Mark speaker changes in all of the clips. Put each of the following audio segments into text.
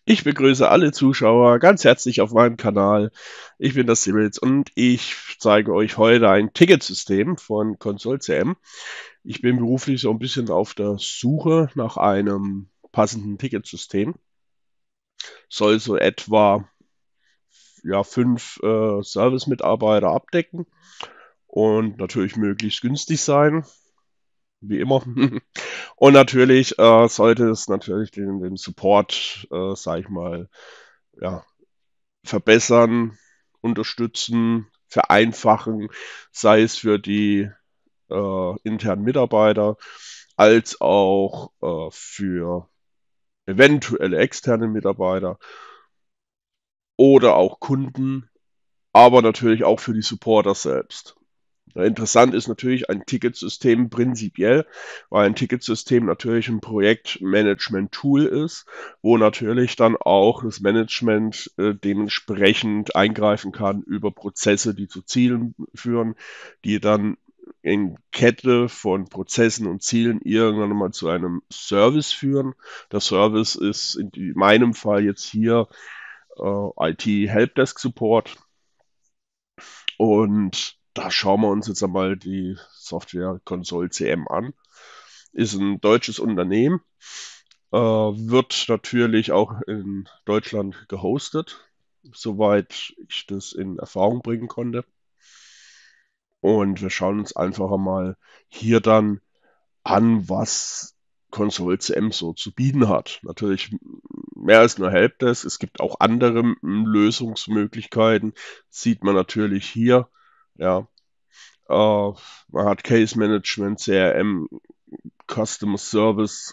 Speaker 1: Ich begrüße alle Zuschauer ganz herzlich auf meinem Kanal. Ich bin das Simmels und ich zeige euch heute ein Ticketsystem von Console.cm. Ich bin beruflich so ein bisschen auf der Suche nach einem passenden Ticketsystem. Soll so etwa 5 Service-Mitarbeiter abdecken und natürlich möglichst günstig sein, wie immer. Und natürlich sollte es natürlich den Support, sage ich mal, ja, verbessern, unterstützen, vereinfachen, sei es für die internen Mitarbeiter als auch für eventuelle externe Mitarbeiter oder auch Kunden, aber natürlich auch für die Supporter selbst. Ja, interessant ist natürlich ein Ticketsystem prinzipiell, weil ein Ticketsystem natürlich ein Projektmanagement-Tool ist, wo natürlich dann auch das Management dementsprechend eingreifen kann über Prozesse, die zu Zielen führen, die dann in Kette von Prozessen und Zielen irgendwann mal zu einem Service führen. Der Service ist in meinem Fall jetzt hier IT Helpdesk Support. Und da schauen wir uns jetzt einmal die Software Console.cm an. Ist ein deutsches Unternehmen, wird natürlich auch in Deutschland gehostet, soweit ich das in Erfahrung bringen konnte. Und wir schauen uns einfach einmal hier dann an, was Console.cm so zu bieten hat. Natürlich mehr als nur Helpdesk. Es gibt auch andere Lösungsmöglichkeiten. Sieht man natürlich hier. Ja, man hat Case Management, CRM, Customer Service,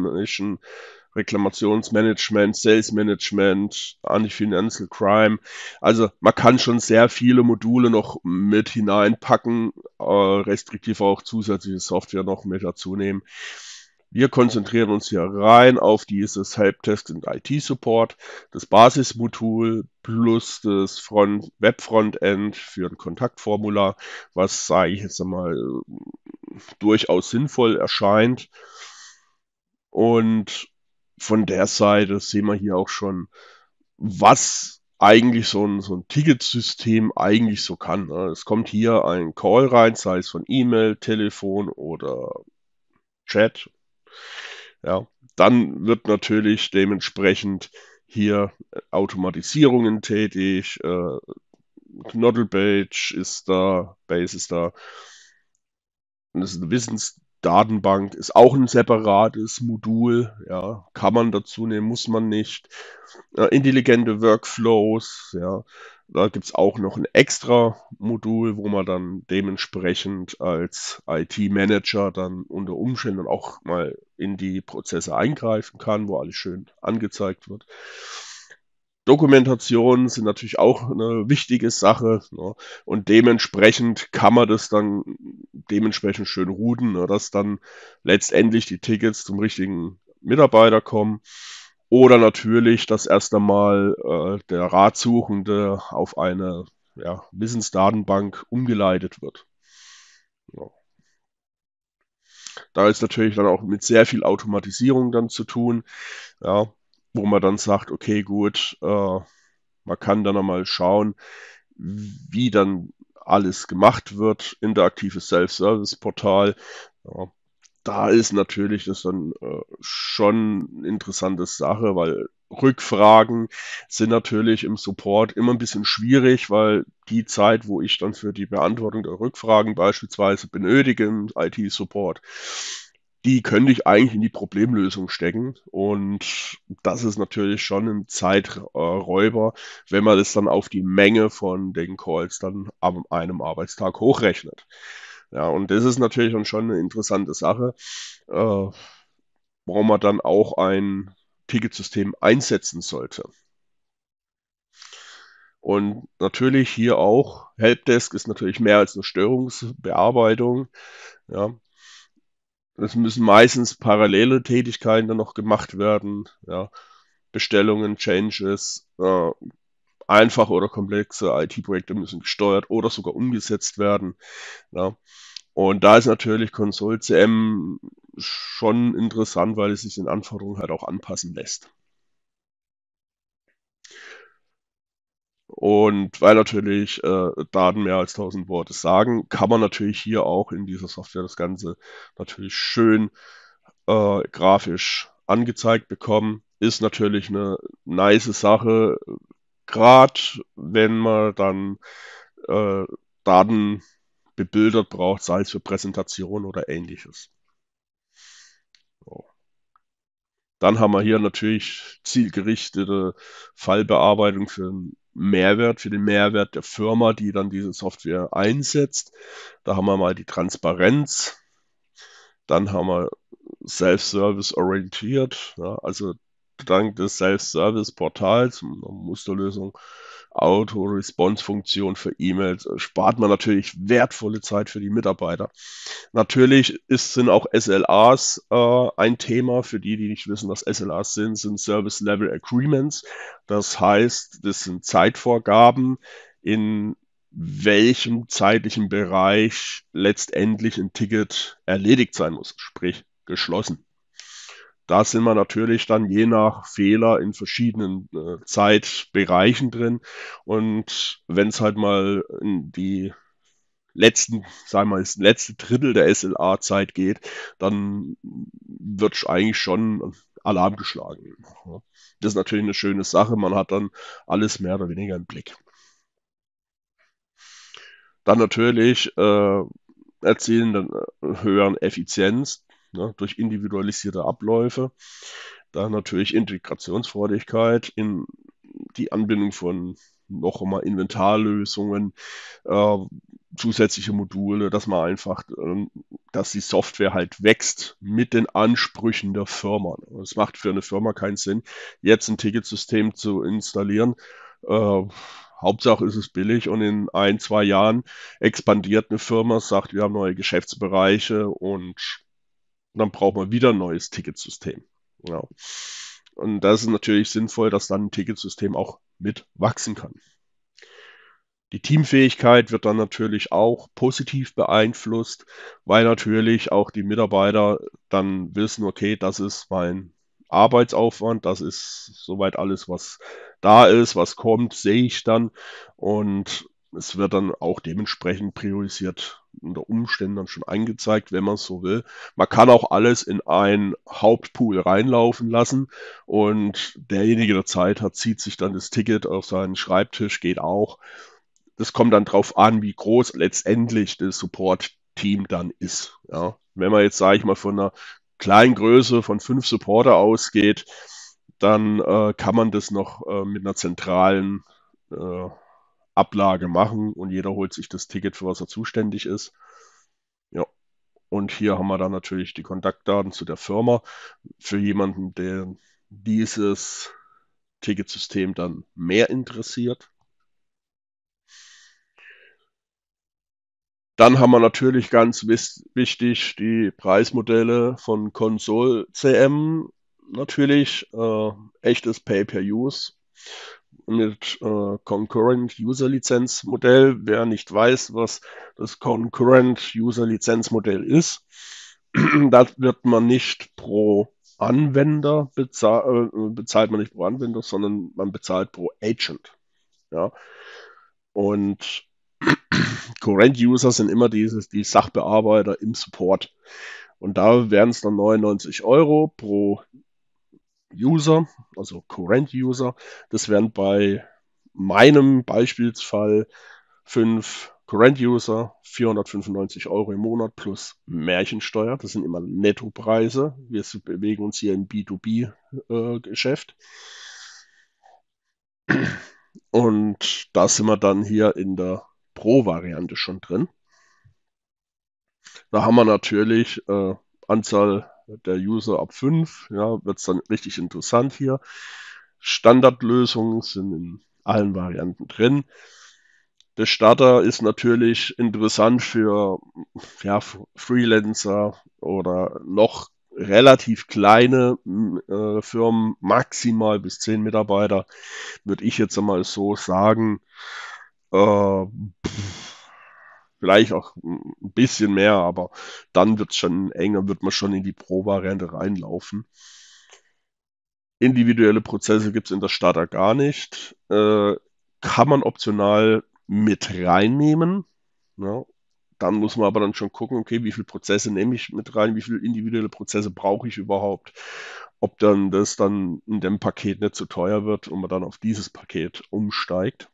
Speaker 1: Reklamationsmanagement, Sales Management, Anti-Financial Crime. Also man kann schon sehr viele Module noch mit hineinpacken, restriktiv auch zusätzliche Software noch mit dazu nehmen. Wir konzentrieren uns hier rein auf dieses Helpdesk und IT-Support, das Basismodul plus das Web-Frontend für ein Kontaktformular, was, sage ich jetzt einmal, durchaus sinnvoll erscheint. Und von der Seite sehen wir hier auch schon, was eigentlich so ein Ticketsystem eigentlich so kann. Ne? Es kommt hier ein Call rein, sei es von E-Mail, Telefon oder Chat. Ja, dann wird natürlich dementsprechend hier Automatisierungen tätig, Knottle Page ist da, Base ist da. Und das ist eine Wissensdatenbank, ist auch ein separates Modul. Ja, kann man dazu nehmen, muss man nicht. Intelligente Workflows, ja. Da gibt es auch noch ein extra Modul, wo man dann dementsprechend als IT-Manager dann unter Umständen auch mal in die Prozesse eingreifen kann, wo alles schön angezeigt wird. Dokumentationen sind natürlich auch eine wichtige Sache, ne? Und dementsprechend kann man das dann dementsprechend schön routen, ne? Dass dann letztendlich die Tickets zum richtigen Mitarbeiter kommen. Oder natürlich, dass erst einmal der Ratsuchende auf eine Wissensdatenbank umgeleitet wird. Ja. Da ist natürlich dann auch mit sehr viel Automatisierung dann zu tun, ja, wo man dann sagt, okay, gut, man kann dann einmal schauen, wie dann alles gemacht wird. Interaktives Self-Service-Portal. Ja, da ist natürlich das dann schon eine interessante Sache, weil Rückfragen sind natürlich im Support immer ein bisschen schwierig, weil die Zeit, wo ich dann für die Beantwortung der Rückfragen beispielsweise benötige im IT-Support, die könnte ich eigentlich in die Problemlösung stecken. Und das ist natürlich schon ein Zeiträuber, wenn man das dann auf die Menge von den Calls dann an einem Arbeitstag hochrechnet. Ja, und das ist natürlich dann schon eine interessante Sache, warum man dann auch ein Ticketsystem einsetzen sollte. Und natürlich hier auch, Helpdesk ist natürlich mehr als eine Störungsbearbeitung. Ja, es müssen meistens parallele Tätigkeiten dann noch gemacht werden. Ja, Bestellungen, Changes, einfache oder komplexe IT-Projekte müssen gesteuert oder sogar umgesetzt werden. Ja. Und da ist natürlich Console.cm schon interessant, weil es sich den Anforderungen halt auch anpassen lässt. Und weil natürlich Daten mehr als 1000 Worte sagen, kann man natürlich hier auch in dieser Software das Ganze natürlich schön grafisch angezeigt bekommen. Ist natürlich eine nice Sache, gerade wenn man dann äh, Daten bebildert braucht, sei es für Präsentation oder ähnliches. So. Dann haben wir hier natürlich zielgerichtete Fallbearbeitung für den Mehrwert, für den Mehrwert der Firma, die dann diese Software einsetzt. Da haben wir mal die Transparenz. Dann haben wir Self-Service orientiert, ja, also dank des Self-Service-Portals, eine Musterlösung, Auto-Response-Funktion für E-Mails, spart man natürlich wertvolle Zeit für die Mitarbeiter. Natürlich sind auch SLAs ein Thema. Für die, die nicht wissen, was SLAs sind Service Level Agreements. Das heißt, das sind Zeitvorgaben, in welchem zeitlichen Bereich letztendlich ein Ticket erledigt sein muss, sprich geschlossen. Da sind wir natürlich dann je nach Fehler in verschiedenen Zeitbereichen drin. Und wenn es halt mal in die sagen wir mal, das letzte Drittel der SLA-Zeit geht, dann wird eigentlich schon Alarm geschlagen. Das ist natürlich eine schöne Sache. Man hat dann alles mehr oder weniger im Blick. Dann natürlich erzielen dann höheren Effizienz, ne, durch individualisierte Abläufe. Dann natürlich Integrationsfreudigkeit in die Anbindung von noch einmal Inventarlösungen, äh, zusätzliche Module, dass man einfach, dass die Software halt wächst mit den Ansprüchen der Firma. Es macht für eine Firma keinen Sinn, jetzt ein Ticketsystem zu installieren. Äh, Hauptsache ist es billig und in ein, 2 Jahren expandiert eine Firma, sagt, wir haben neue Geschäftsbereiche und dann braucht man wieder ein neues Ticketsystem. Ja. Und das ist natürlich sinnvoll, dass dann ein Ticketsystem auch mit wachsen kann. Die Teamfähigkeit wird dann natürlich auch positiv beeinflusst, weil natürlich auch die Mitarbeiter dann wissen, okay, das ist mein Arbeitsaufwand, das ist soweit alles, was da ist, was kommt, sehe ich dann und es wird dann auch dementsprechend priorisiert unter Umständen dann schon angezeigt, wenn man es so will. Man kann auch alles in einen Hauptpool reinlaufen lassen und derjenige, der Zeit hat, zieht sich dann das Ticket auf seinen Schreibtisch, geht auch. Das kommt dann drauf an, wie groß letztendlich das Support-Team dann ist. Ja. Wenn man jetzt, sage ich mal, von einer kleinen Größe von 5 Supporter ausgeht, dann kann man das noch mit einer zentralen äh, Ablage machen und jeder holt sich das Ticket, für was er zuständig ist. Ja. Und hier haben wir dann natürlich die Kontaktdaten zu der Firma für jemanden, der dieses Ticketsystem dann mehr interessiert. Dann haben wir natürlich ganz wichtig die Preismodelle von Console CM. Natürlich echtes Pay-per-Use mit Concurrent User Lizenz Modell. Wer nicht weiß, was das Concurrent User Lizenz Modell ist, da wird man nicht pro Anwender bezahlt man nicht pro Anwender, sondern man bezahlt pro Agent. Ja. Und Current-User sind immer die Sachbearbeiter im Support. Und da wären es dann 99 Euro pro User, also Current-User. Das wären bei meinem Beispielsfall 5 Current-User, 495 Euro im Monat plus Märchensteuer. Das sind immer Nettopreise. Wir bewegen uns hier im B2B-Geschäft. Und da sind wir dann hier in der Pro-Variante schon drin. Da haben wir natürlich Anzahl der User ab 5, ja, wird es dann richtig interessant hier. Standardlösungen sind in allen Varianten drin. Der Starter ist natürlich interessant für ja, Freelancer oder noch relativ kleine Firmen, maximal bis 10 Mitarbeiter, würde ich jetzt einmal so sagen. Äh, Vielleicht auch ein bisschen mehr, aber dann wird es schon enger, wird man schon in die Pro-Variante reinlaufen. Individuelle Prozesse gibt es in der Starter gar nicht. kann man optional mit reinnehmen. Ja. Dann muss man aber dann schon gucken, okay, wie viele Prozesse nehme ich mit rein, wie viele individuelle Prozesse brauche ich überhaupt, ob dann das dann in dem Paket nicht zu teuer wird und man dann auf dieses Paket umsteigt.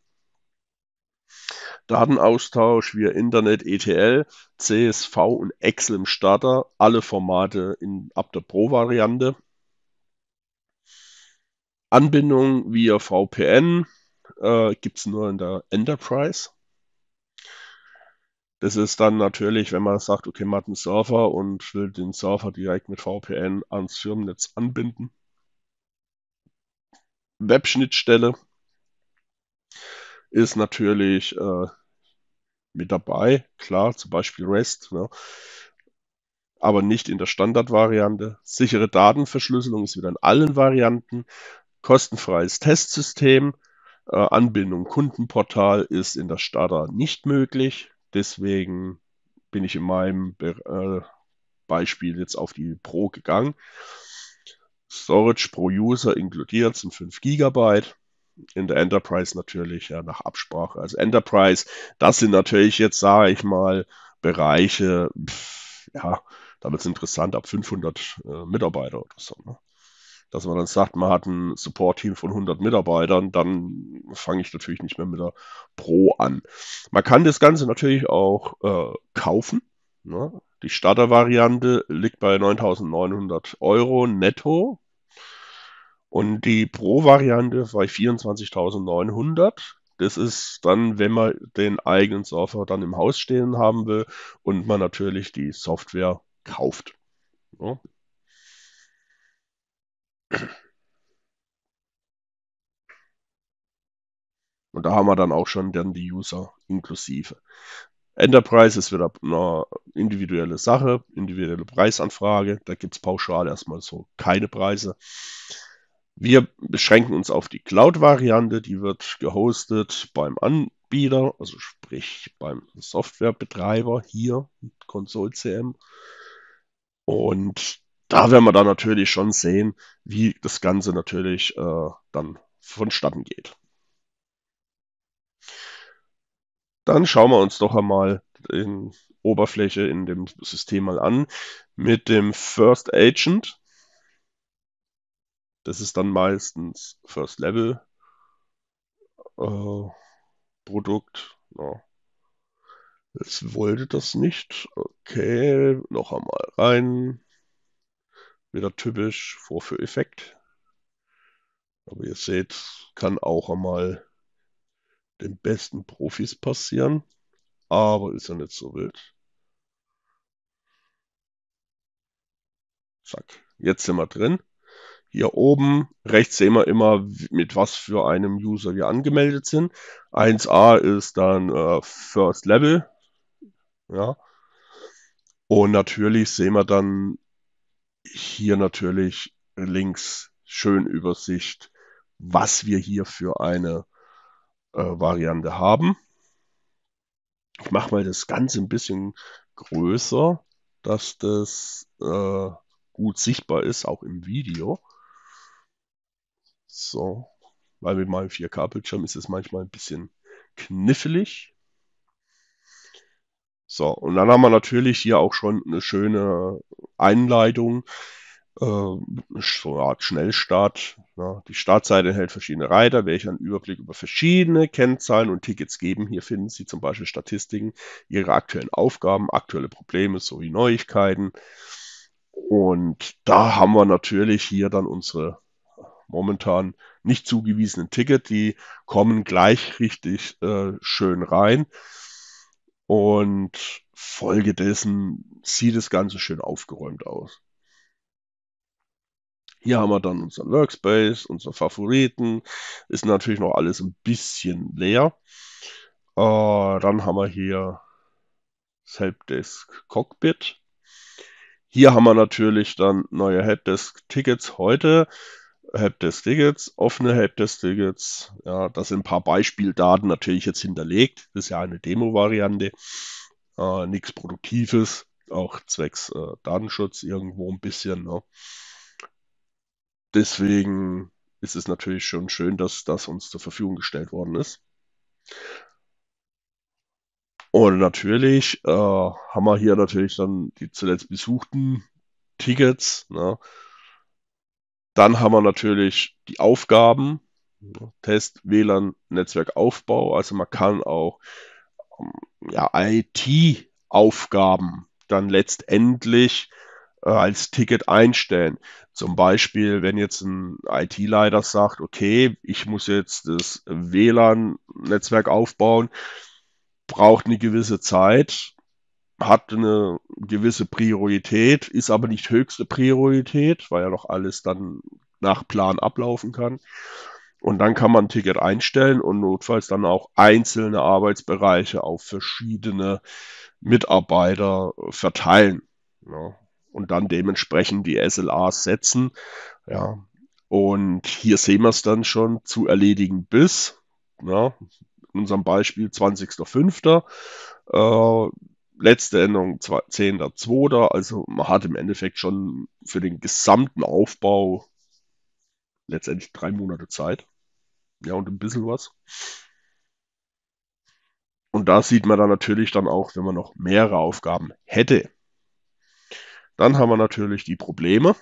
Speaker 1: Datenaustausch via Internet, ETL, CSV und Excel im Starter, alle Formate ab der Pro-Variante. Anbindung via VPN gibt es nur in der Enterprise. Das ist dann natürlich, wenn man sagt, okay, man hat einen Server und will den Server direkt mit VPN ans Firmennetz anbinden. Webschnittstelle ist natürlich mit dabei, klar, zum Beispiel REST, ne? Aber nicht in der Standardvariante. Sichere Datenverschlüsselung ist wieder in allen Varianten. Kostenfreies Testsystem. Anbindung Kundenportal ist in der Starter nicht möglich. Deswegen bin ich in meinem Beispiel jetzt auf die Pro gegangen. Storage pro User inkludiert sind 5 GB. In der Enterprise natürlich ja nach Absprache. Also Enterprise, das sind natürlich jetzt, sage ich mal, Bereiche, ja, da wird es interessant ab 500 Mitarbeiter oder so. Ne? Dass man dann sagt, man hat ein Support-Team von 100 Mitarbeitern, dann fange ich natürlich nicht mehr mit der Pro an. Man kann das Ganze natürlich auch kaufen. Ne? Die Starter-Variante liegt bei 9.900 Euro netto und die Pro-Variante bei 24.900. Das ist dann, wenn man den eigenen Server dann im Haus stehen haben will und man natürlich die Software kauft. Ja. Und da haben wir dann auch schon dann die User inklusive. Enterprise ist wieder eine individuelle Sache, individuelle Preisanfrage. Da gibt es pauschal erstmal so keine Preise. Wir beschränken uns auf die Cloud-Variante, die wird gehostet beim Anbieter, also sprich beim Softwarebetreiber hier, Console CM. Und da werden wir dann natürlich schon sehen, wie das Ganze natürlich dann vonstatten geht. Dann schauen wir uns doch einmal die Oberfläche in dem System mal an mit dem First Agent. Das ist dann meistens First Level Produkt. Ja. Es wollte das nicht. Okay, noch einmal rein. Wieder typisch Vorführeffekt. Aber ihr seht, kann auch einmal den besten Profis passieren. Aber ist ja nicht so wild. Zack. Jetzt sind wir drin. Hier oben rechts sehen wir immer, mit was für einem User wir angemeldet sind. 1a ist dann First Level. Ja. Und natürlich sehen wir dann hier natürlich links schön Übersicht, was wir hier für eine Variante haben. Ich mache mal das Ganze ein bisschen größer, dass das gut sichtbar ist, auch im Video. So, weil mit meinem 4K-Bildschirm ist es manchmal ein bisschen knifflig. So, und dann haben wir natürlich hier auch schon eine schöne Einleitung, so eine Art Schnellstart. Ja. Die Startseite enthält verschiedene Reiter, welche einen Überblick über verschiedene Kennzahlen und Tickets geben. Hier finden Sie zum Beispiel Statistiken, Ihre aktuellen Aufgaben, aktuelle Probleme sowie Neuigkeiten. Und da haben wir natürlich hier dann unsere momentan nicht zugewiesenen Tickets, die kommen gleich richtig schön rein. Und folgedessen sieht das Ganze schön aufgeräumt aus. Hier haben wir dann unseren Workspace, unsere Favoriten. Ist natürlich noch alles ein bisschen leer. Dann haben wir hier das Helpdesk Cockpit. Hier haben wir natürlich dann neue Helpdesk-Tickets heute. Helpdesk-Tickets, offene Helpdesk-Tickets. Ja, da sind ein paar Beispieldaten natürlich jetzt hinterlegt. Das ist ja eine Demo-Variante. Nichts Produktives, auch zwecks Datenschutz irgendwo ein bisschen. Ne? Deswegen ist es natürlich schon schön, dass das uns zur Verfügung gestellt worden ist. Und natürlich haben wir hier natürlich dann die zuletzt besuchten Tickets. Ne? Dann haben wir natürlich die Aufgaben, ne? Test, WLAN, Netzwerkaufbau. Also man kann auch ja, IT-Aufgaben dann letztendlich als Ticket einstellen. Zum Beispiel, wenn jetzt ein IT-Leiter sagt, okay, ich muss jetzt das WLAN-Netzwerk aufbauen, braucht eine gewisse Zeit, hat eine gewisse Priorität, ist aber nicht höchste Priorität, weil ja noch alles dann nach Plan ablaufen kann. Und dann kann man ein Ticket einstellen und notfalls dann auch einzelne Arbeitsbereiche auf verschiedene Mitarbeiter verteilen. Ja. Und dann dementsprechend die SLAs setzen. Ja. Und hier sehen wir es dann schon zu erledigen bis, ja, in unserem Beispiel 20.05. Letzte Änderung 10.02. Also man hat im Endeffekt schon für den gesamten Aufbau letztendlich 3 Monate Zeit. Ja, und ein bisschen was. Und da sieht man dann natürlich dann auch, wenn man noch mehrere Aufgaben hätte. Dann haben wir natürlich die Probleme.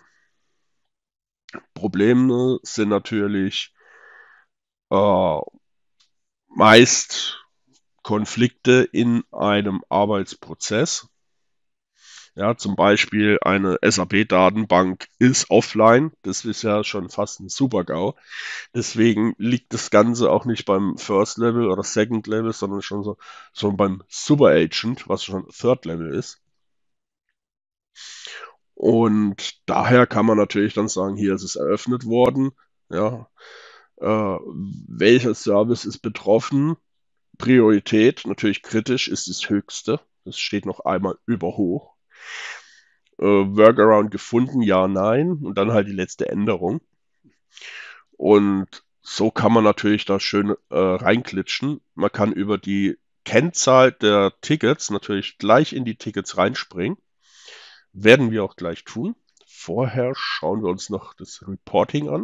Speaker 1: Probleme sind natürlich äh, meist Konflikte in einem Arbeitsprozess. Ja, zum Beispiel eine SAP-Datenbank ist offline. Das ist ja schon fast ein Super-GAU. Deswegen liegt das Ganze auch nicht beim First Level oder Second Level, sondern schon so beim Super Agent, was schon Third Level ist. Und daher kann man natürlich dann sagen, hier ist es eröffnet worden. Ja, welcher Service ist betroffen? Priorität, natürlich kritisch, ist das höchste. Das steht noch einmal überhoch. Workaround gefunden, ja, nein. Und dann halt die letzte Änderung. Und so kann man natürlich da schön reinklitschen. Man kann über die Kennzahl der Tickets natürlich gleich in die Tickets reinspringen. Werden wir auch gleich tun. Vorher schauen wir uns noch das Reporting an.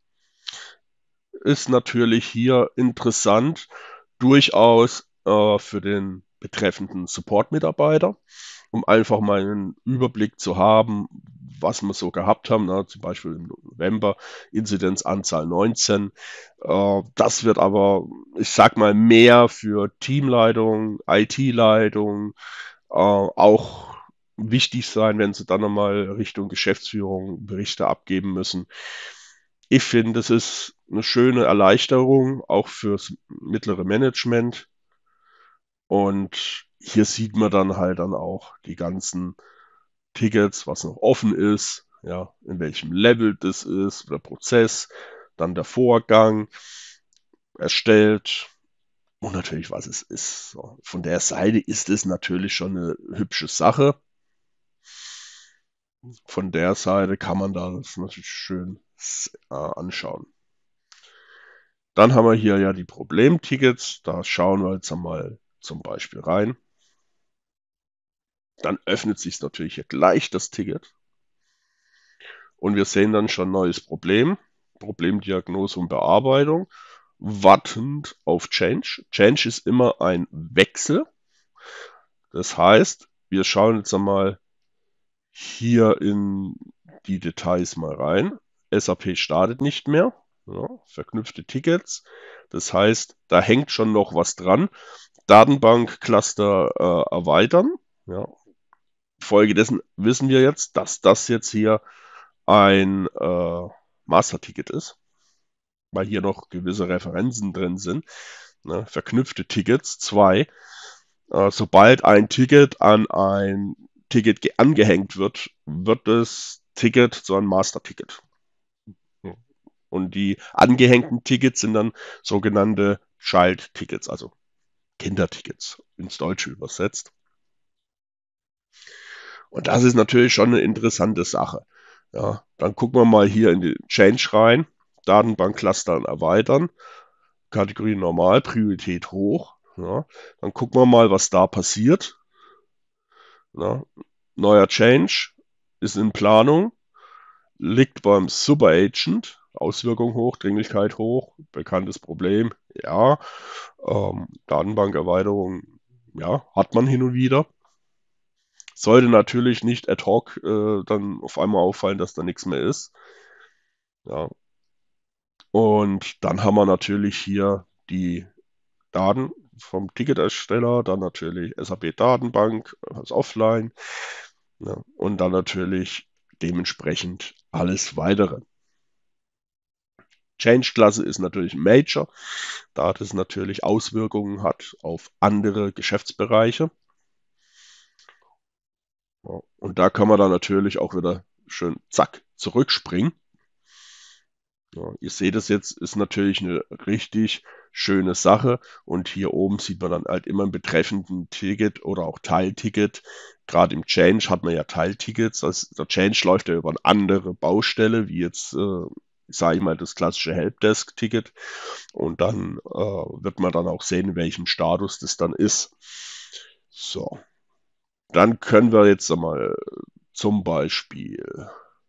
Speaker 1: Ist natürlich hier interessant, durchaus für den betreffenden Support-Mitarbeiter, um einfach mal einen Überblick zu haben, was wir so gehabt haben. Na, zum Beispiel im November Inzidenzanzahl 19. Das wird aber, ich sag mal, mehr für Teamleitung, IT-Leitung, auch wichtig sein, wenn sie dann nochmal Richtung Geschäftsführung Berichte abgeben müssen. Ich finde, es ist eine schöne Erleichterung, auch fürs mittlere Management. Und hier sieht man dann halt dann auch die ganzen Tickets, was noch offen ist, ja, in welchem Level das ist, der Prozess, dann der Vorgang erstellt und natürlich, was es ist. So, von der Seite ist es natürlich schon eine hübsche Sache. Von der Seite kann man da das natürlich schön anschauen. Dann haben wir hier ja die Problemtickets. Da schauen wir jetzt einmal zum Beispiel rein. Dann öffnet sich natürlich hier gleich das Ticket. Und wir sehen dann schon neues Problem. Problemdiagnose und Bearbeitung. Wartend auf Change. Change ist immer ein Wechsel. Das heißt, wir schauen jetzt einmal hier in die Details mal rein. SAP startet nicht mehr. Ja, verknüpfte Tickets. Das heißt, da hängt schon noch was dran. Datenbank-Cluster erweitern. Ja. Folgedessen wissen wir jetzt, dass das jetzt hier ein Master-Ticket ist, weil hier noch gewisse Referenzen drin sind. Ne? Verknüpfte Tickets 2. Sobald ein Ticket an ein Ticket angehängt wird, wird das Ticket zu einem Master-Ticket. Und die angehängten Tickets sind dann sogenannte Child-Tickets, also Kindertickets ins Deutsche übersetzt. Und das ist natürlich schon eine interessante Sache. Ja, dann gucken wir mal hier in den Change rein. Datenbankclustern erweitern. Kategorie normal, Priorität hoch. Ja, dann gucken wir mal, was da passiert. Ja, neuer Change ist in Planung, liegt beim Superagent. Auswirkung hoch, Dringlichkeit hoch, bekanntes Problem, ja. Datenbankerweiterung, ja, hat man hin und wieder. Sollte natürlich nicht ad hoc dann auf einmal auffallen, dass da nichts mehr ist. Ja. Und dann haben wir natürlich hier die Daten vom Ticketersteller, dann natürlich SAP-Datenbank als Offline, ja, und dann natürlich dementsprechend alles weitere. Change-Klasse ist natürlich ein Major, da das natürlich Auswirkungen hat auf andere Geschäftsbereiche. Ja, und da kann man dann natürlich auch wieder schön zack zurückspringen. Ja, ihr seht es jetzt, ist natürlich eine richtig schöne Sache. Und hier oben sieht man dann halt immer einen betreffenden Ticket oder auch Teilticket. Gerade im Change hat man ja Teiltickets. Also der Change läuft ja über eine andere Baustelle, wie jetzt, sage ich mal, das klassische Helpdesk-Ticket. Und dann wird man dann auch sehen, in welchem Status das dann ist. So, dann können wir jetzt einmal zum Beispiel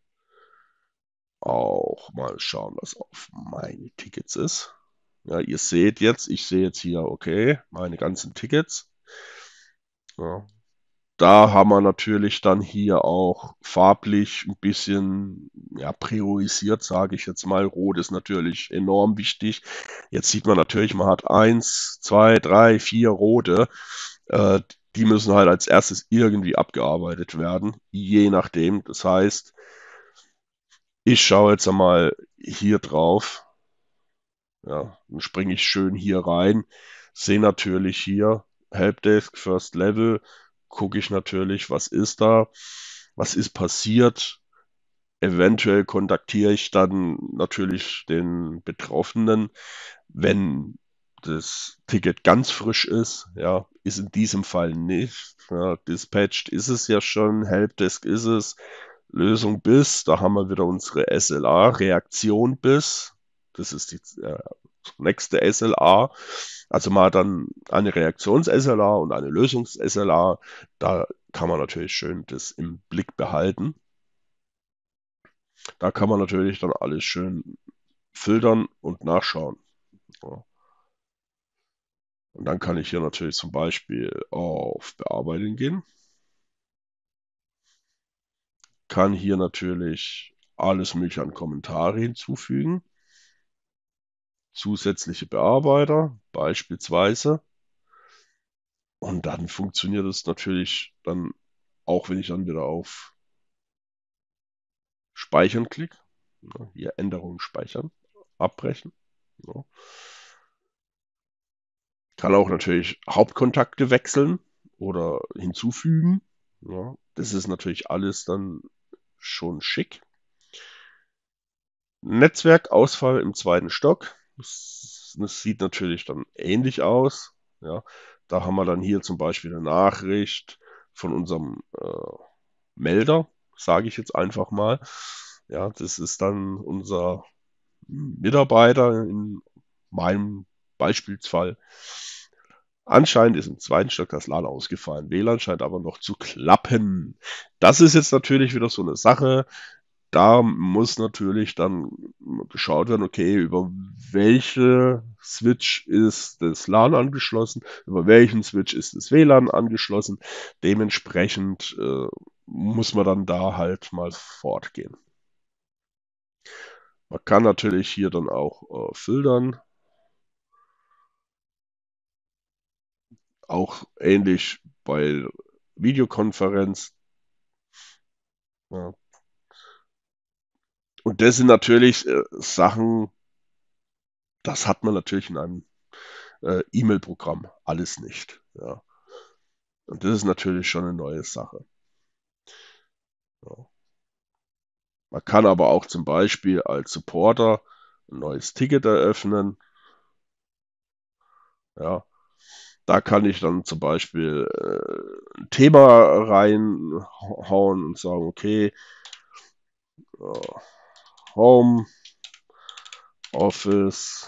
Speaker 1: auch mal schauen, was auf meine Tickets ist. Ja, ihr seht jetzt, ich sehe jetzt hier, okay, meine ganzen Tickets. Ja, da haben wir natürlich dann hier auch farblich ein bisschen ja, priorisiert, sage ich jetzt mal. Rot ist natürlich enorm wichtig. Jetzt sieht man natürlich, man hat 1, 2, 3, 4 rote. Äh, Die müssen halt als erstes irgendwie abgearbeitet werden, je nachdem. Das heißt, ich schaue jetzt einmal hier drauf. Ja, dann springe ich schön hier rein, sehe natürlich hier Helpdesk, First Level, gucke ich natürlich, was ist da, was ist passiert. Eventuell kontaktiere ich dann natürlich den Betroffenen, wenn das Ticket ganz frisch ist. Ja, ist in diesem Fall nicht. Ja, dispatched ist es ja schon, Helpdesk ist es. Lösung bis, da haben wir wieder unsere SLA, Reaktion bis. Das ist die nächste SLA. Also man hat dann eine Reaktions-SLA und eine Lösungs-SLA. Da kann man natürlich schön das im Blick behalten. Da kann man natürlich dann alles schön filtern und nachschauen. Ja. Und dann kann ich hier natürlich zum Beispiel auf Bearbeiten gehen. Kann hier natürlich alles mögliche an Kommentare hinzufügen. Zusätzliche Bearbeiter beispielsweise. Und dann funktioniert es natürlich dann auch, wenn ich dann wieder auf Speichern klicke. Ja, hier Änderungen speichern, abbrechen. Ja. Kann auch natürlich Hauptkontakte wechseln oder hinzufügen. Ja. Das ist natürlich alles dann schon schick. Netzwerkausfall im zweiten Stock. Das sieht natürlich dann ähnlich aus. Ja. Da haben wir dann hier zum Beispiel eine Nachricht von unserem Melder, sage ich jetzt einfach mal. Ja, das ist dann unser Mitarbeiter in meinem Beispielsfall. Anscheinend ist im zweiten Stock das LAN ausgefallen. WLAN scheint aber noch zu klappen. Das ist jetzt natürlich wieder so eine Sache. Da muss natürlich dann geschaut werden, okay, über welche Switch ist das LAN angeschlossen, über welchen Switch ist das WLAN angeschlossen. Dementsprechend muss man dann da halt mal fortgehen. Man kann natürlich hier dann auch filtern. Auch ähnlich bei Videokonferenz. Ja. Und das sind natürlich Sachen, das hat man natürlich in einem E-Mail-Programm alles nicht. Ja. Und das ist natürlich schon eine neue Sache. Ja. Man kann aber auch zum Beispiel als Supporter ein neues Ticket eröffnen. Ja. Da kann ich dann zum Beispiel ein Thema reinhauen und sagen, okay, Home, Office,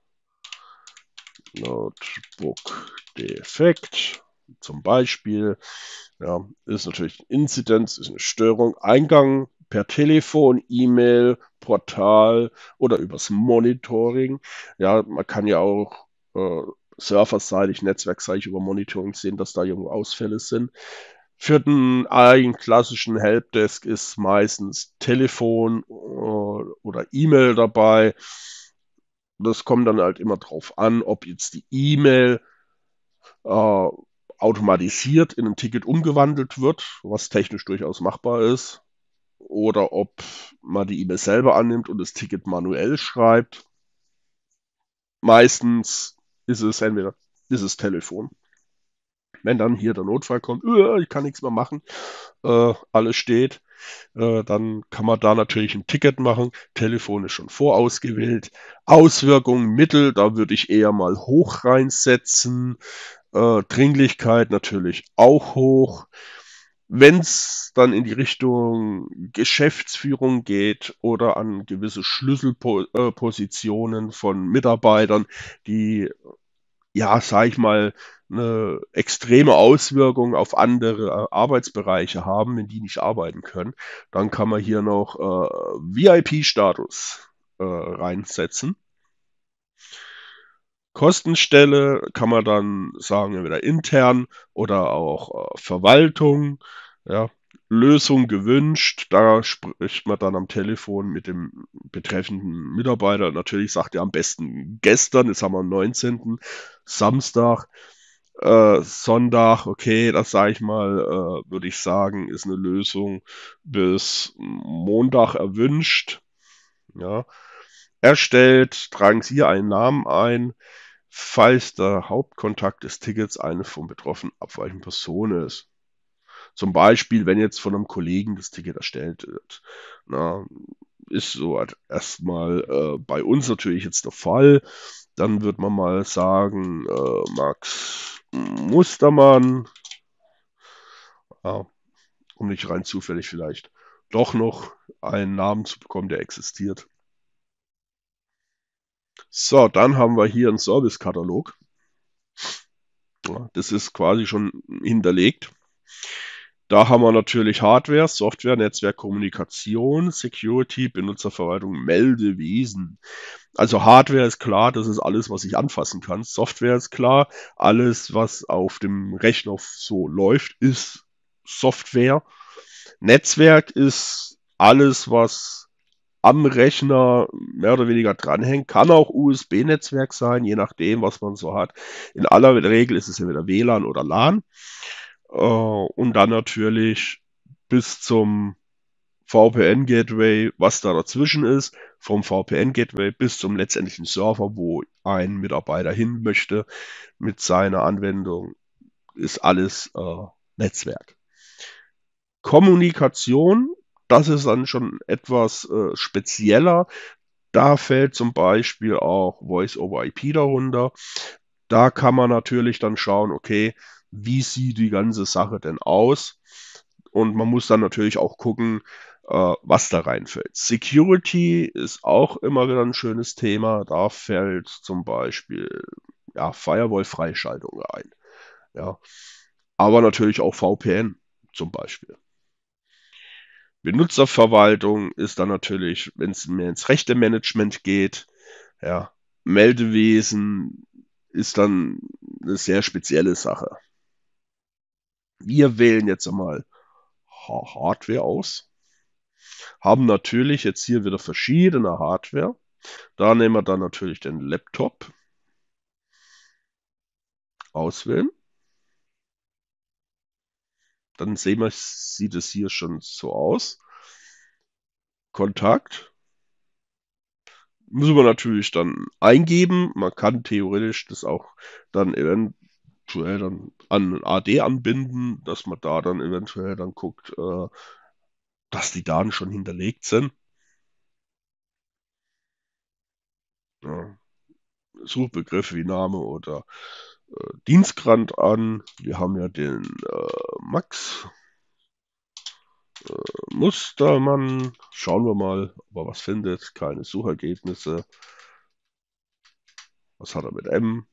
Speaker 1: Notebook defekt. Zum Beispiel, ja, ist natürlich Inzidenz, ist eine Störung. Eingang per Telefon, E-Mail, Portal oder übers Monitoring. Ja, man kann ja auch serverseitig, netzwerkseitig über Monitoring sehen, dass da irgendwo Ausfälle sind. Für den eigenen klassischen Helpdesk ist meistens Telefon oder E-Mail dabei. Das kommt dann halt immer drauf an, ob jetzt die E-Mail äh, automatisiert in ein Ticket umgewandelt wird, was technisch durchaus machbar ist, oder ob man die E-Mail selber annimmt und das Ticket manuell schreibt. Meistens ist es entweder dieses Telefon. Wenn dann hier der Notfall kommt, ich kann nichts mehr machen, alles steht, dann kann man da natürlich ein Ticket machen. Telefon ist schon vorausgewählt. Auswirkungen Mittel, da würde ich eher mal hoch reinsetzen. Dringlichkeit natürlich auch hoch. Wenn es dann in die Richtung Geschäftsführung geht oder an gewisse Schlüsselpositionen von Mitarbeitern, die, ja, sag ich mal, eine extreme Auswirkung auf andere Arbeitsbereiche haben, wenn die nicht arbeiten können, dann kann man hier noch VIP-Status reinsetzen. Kostenstelle kann man dann sagen, entweder intern oder auch Verwaltung. Ja. Lösung gewünscht, da spricht man dann am Telefon mit dem betreffenden Mitarbeiter. Natürlich sagt er am besten gestern, jetzt haben wir am 19. Samstag, Sonntag, okay, das sage ich mal, würde ich sagen, ist eine Lösung bis Montag erwünscht. Ja. Erstellt, tragen Sie einen Namen ein, falls der Hauptkontakt des Tickets eine vom Betroffenen abweichende Person ist. Zum Beispiel, wenn jetzt von einem Kollegen das Ticket erstellt wird. Na, ist so halt erstmal bei uns natürlich jetzt der Fall. Dann wird man mal sagen, Max Mustermann, ja, um nicht rein zufällig vielleicht doch noch einen Namen zu bekommen, der existiert. So, dann haben wir hier einen Servicekatalog. Ja, das ist quasi schon hinterlegt. Da haben wir natürlich Hardware, Software, Netzwerk, Kommunikation, Security, Benutzerverwaltung, Meldewesen. Also Hardware ist klar, das ist alles, was ich anfassen kann. Software ist klar, alles, was auf dem Rechner so läuft, ist Software. Netzwerk ist alles, was am Rechner mehr oder weniger dranhängt. Kann auch USB-Netzwerk sein, je nachdem, was man so hat. In aller Regel ist es entweder WLAN oder LAN. Und dann natürlich bis zum VPN-Gateway, was da dazwischen ist, vom VPN-Gateway bis zum letztendlichen Server, wo ein Mitarbeiter hin möchte mit seiner Anwendung, ist alles Netzwerk. Kommunikation, das ist dann schon etwas spezieller. Da fällt zum Beispiel auch Voice over IP darunter. Da kann man natürlich dann schauen, okay, wie sieht die ganze Sache denn aus? Und man muss dann natürlich auch gucken, was da reinfällt. Security ist auch immer wieder ein schönes Thema. Da fällt zum Beispiel, ja, Firewall-Freischaltung rein. Ja. Aber natürlich auch VPN zum Beispiel. Benutzerverwaltung ist dann natürlich, wenn es mehr ins Rechte-Management geht, ja, Meldewesen ist dann eine sehr spezielle Sache. Wir wählen jetzt einmal Hardware aus, haben natürlich jetzt hier wieder verschiedene Hardware. Da nehmen wir dann natürlich den Laptop, auswählen. Dann sehen wir, sieht es hier schon so aus. Kontakt. Müssen wir natürlich dann eingeben. Man kann theoretisch das auch dann eventuell dann an ein AD anbinden, dass man da dann eventuell dann guckt, dass die Daten schon hinterlegt sind. Ja. Suchbegriffe wie Name oder Dienstgrad an. Wir haben ja den Max Mustermann. Schauen wir mal, ob er was findet. Keine Suchergebnisse. Was hat er mit M?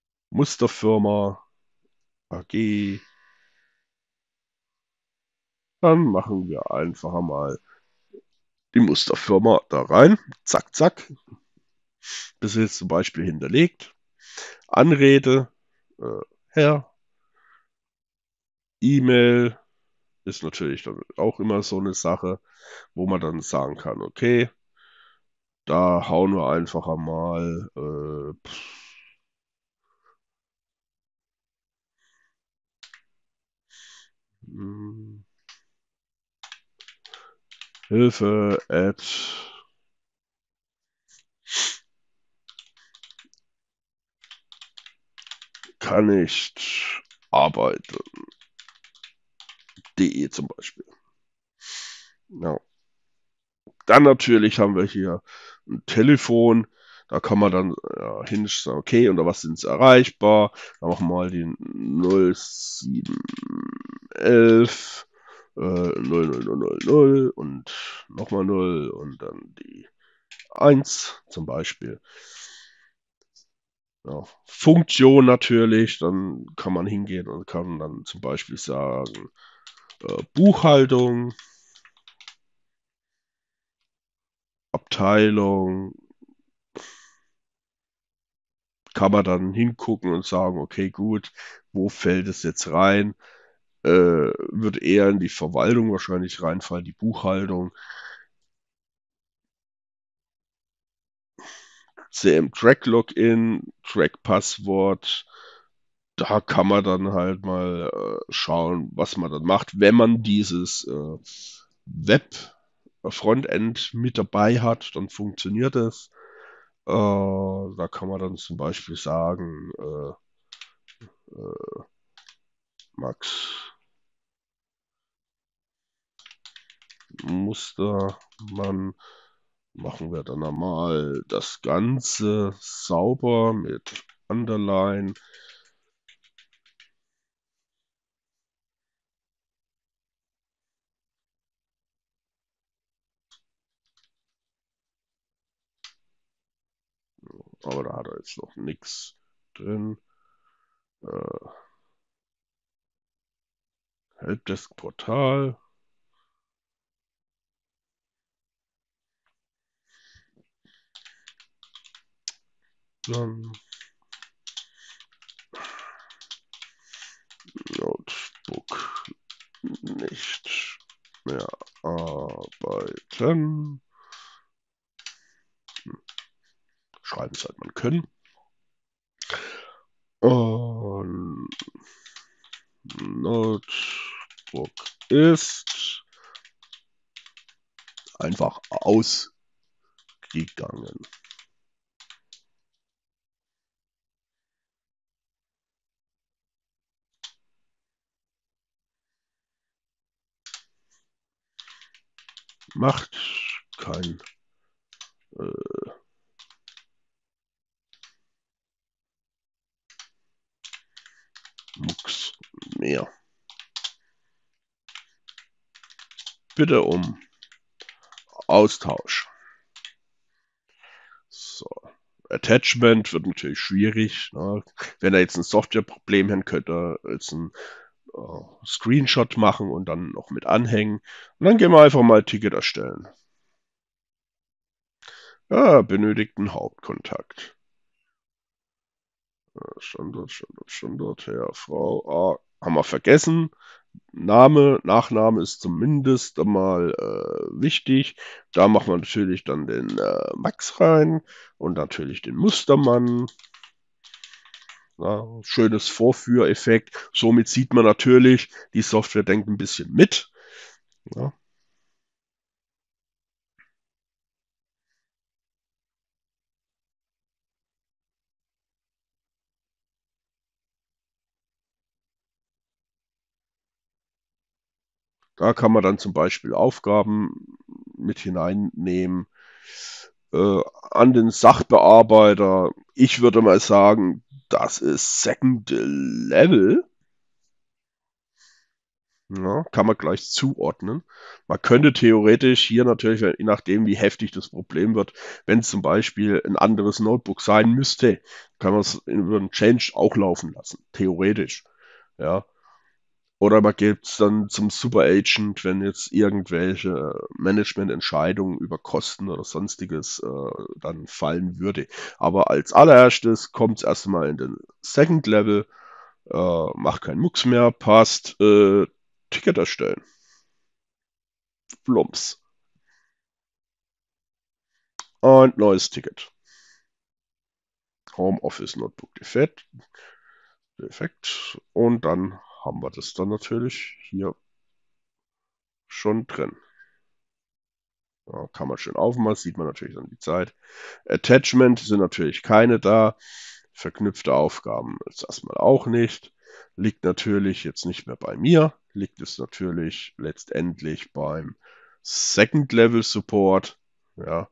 Speaker 1: Musterfirma AG. Dann machen wir einfach mal die Musterfirma da rein. Zack, zack. Das ist jetzt zum Beispiel hinterlegt. Anrede, Herr, E-Mail ist natürlich dann auch immer so eine Sache, wo man dann sagen kann, okay, da hauen wir einfach einmal hm, Hilfe at kann nicht arbeiten.de zum Beispiel. Ja. Dann natürlich haben wir hier ein Telefon. Da kann man dann hinschreiben, okay, unter was sind sie erreichbar? Da machen wir mal die 0711 00000 und nochmal 0 und dann die 1 zum Beispiel. Ja. Funktion natürlich, dann kann man hingehen und kann dann zum Beispiel sagen, Buchhaltung, Abteilung, kann man dann hingucken und sagen, okay, gut, wo fällt es jetzt rein? Wird eher in die Verwaltung wahrscheinlich reinfallen, die Buchhaltung. CM Track Login, Track Passwort, da kann man dann halt mal schauen, was man dann macht, wenn man dieses Web Frontend mit dabei hat, dann funktioniert es. Da kann man dann zum Beispiel sagen, Max Mustermann, machen wir dann einmal das Ganze sauber mit Underline. Aber da hat er jetzt noch nichts drin. Helpdesk Portal. Dann Notebook nicht mehr arbeiten. Schreiben sollte man können. Und Notebook ist einfach ausgegangen. Macht kein Mucks mehr. Bitte um Austausch. So. Attachment wird natürlich schwierig. Ne? Wenn er jetzt ein Softwareproblem hätte, könnte er jetzt ein Screenshot machen und dann noch mit anhängen. Und dann gehen wir einfach mal Ticket erstellen. Benötigten Hauptkontakt. Standort, Herr, Frau. Haben wir vergessen. Name, Nachname ist zumindest einmal wichtig. Da machen wir natürlich dann den Max rein und natürlich den Mustermann. Ja, schönes Vorführeffekt. Somit sieht man natürlich, die Software denkt ein bisschen mit. Ja, da kann man dann zum Beispiel Aufgaben mit hineinnehmen an den Sachbearbeiter. Ich würde mal sagen, das ist Second Level. Ja, kann man gleich zuordnen. Man könnte theoretisch hier natürlich, je nachdem, wie heftig das Problem wird, wenn es zum Beispiel ein anderes Notebook sein müsste, kann man es über einen Change auch laufen lassen. Theoretisch. Ja. Oder man geht dann zum Super Agent, wenn jetzt irgendwelche Managemententscheidungen über Kosten oder sonstiges dann fallen würde. Aber als allererstes kommt es erstmal in den Second Level, macht keinen Mucks mehr, passt, Ticket erstellen. Plumps. Und neues Ticket. Homeoffice Notebook defekt. Und dann haben wir das dann natürlich hier schon drin. Ja, kann man schön aufmachen, sieht man natürlich dann die Zeit. Attachment sind natürlich keine da. Verknüpfte Aufgaben ist erstmal auch nicht. Liegt natürlich jetzt nicht mehr bei mir. Liegt es natürlich letztendlich beim Second Level Support. Ja,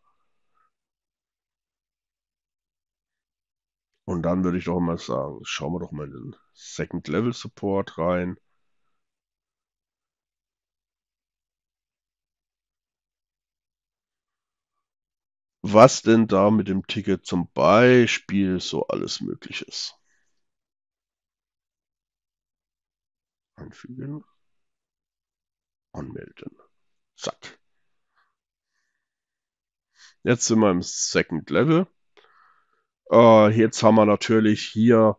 Speaker 1: und dann würde ich doch mal sagen, schauen wir doch mal in den Second Level Support rein. Was denn da mit dem Ticket zum Beispiel so alles möglich ist. Einfügen, anmelden. Zack. Jetzt sind wir im Second Level. Jetzt haben wir natürlich hier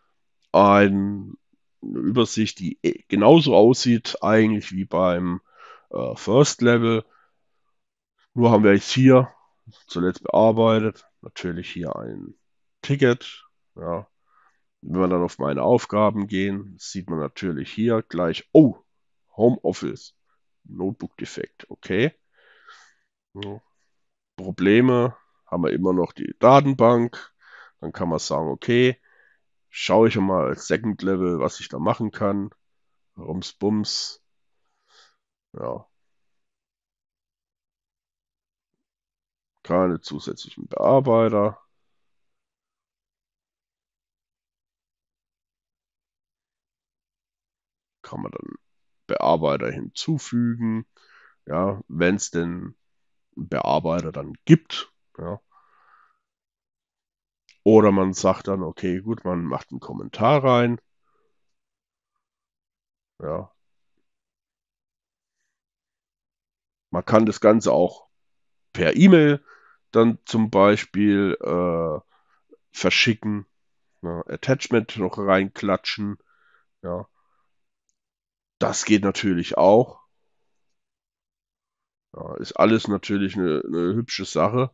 Speaker 1: eine Übersicht, die genauso aussieht eigentlich wie beim First Level. Nur haben wir jetzt hier zuletzt bearbeitet. Natürlich hier ein Ticket. Ja. Wenn wir dann auf meine Aufgaben gehen, sieht man natürlich hier gleich, oh, Homeoffice, Notebook-Defekt, okay. Ja. Probleme haben wir immer noch die Datenbank. Dann kann man sagen, okay, schaue ich mal als Second Level, was ich da machen kann. Bums. Ja, keine zusätzlichen Bearbeiter. Kann man dann Bearbeiter hinzufügen. Ja, wenn es denn einen Bearbeiter dann gibt. Ja. Oder man sagt dann, okay, gut, man macht einen Kommentar rein. Ja. Man kann das Ganze auch per E-Mail dann zum Beispiel verschicken. Ja. Attachment noch reinklatschen. Ja. Das geht natürlich auch. Ja, ist alles natürlich eine hübsche Sache.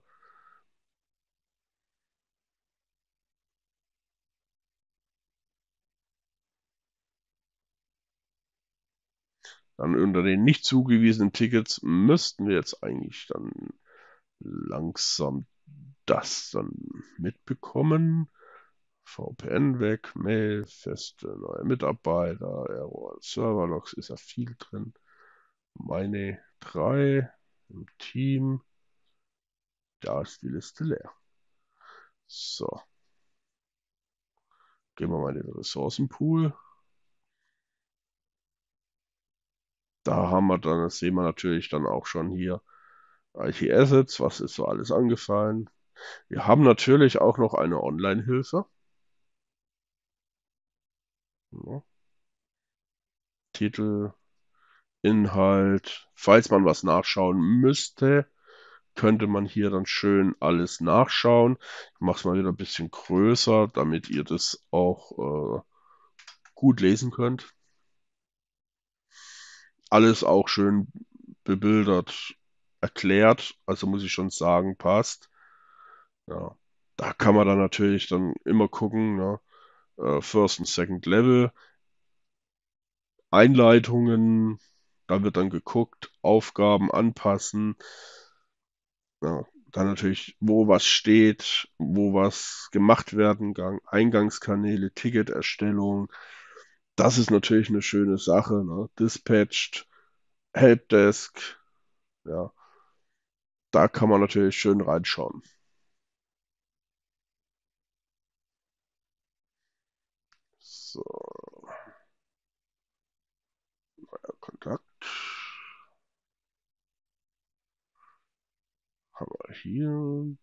Speaker 1: Dann unter den nicht zugewiesenen Tickets müssten wir jetzt eigentlich dann langsam das dann mitbekommen. VPN weg, Mail, feste neue Mitarbeiter, Error, Serverlogs ist ja viel drin. Meine 3 im Team, da ist die Liste leer. So, gehen wir mal in den Ressourcenpool. Da haben wir dann, das sehen wir natürlich dann auch schon hier, IT-Assets, was ist so alles angefallen. Wir haben natürlich auch noch eine Online-Hilfe. Ja, Titel, Inhalt. Falls man was nachschauen müsste, könnte man hier dann schön alles nachschauen. Ich mache es mal wieder ein bisschen größer, damit ihr das auch gut lesen könnt. Alles auch schön bebildert erklärt. Also muss ich schon sagen, passt. Ja. Da kann man dann natürlich dann immer gucken, ne? First und Second Level, Einleitungen, da wird dann geguckt, Aufgaben anpassen, ja, dann natürlich, wo was steht, wo was gemacht werden kann, Eingangskanäle, Ticketerstellung, das ist natürlich eine schöne Sache, ne? Dispatched, Helpdesk, ja, da kann man natürlich schön reinschauen. So, Kontakt haben wir hier.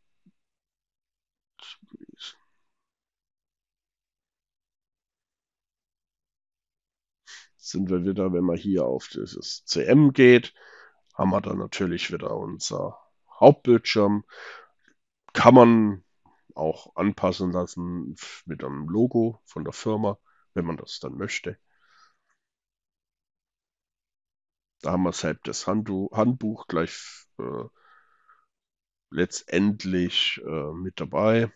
Speaker 1: sind wir wieder, wenn man hier auf dieses CM geht, haben wir dann natürlich wieder unser Hauptbildschirm. Kann man auch anpassen lassen mit einem Logo von der Firma, wenn man das dann möchte. Da haben wir selbst das Handbuch gleich letztendlich mit dabei.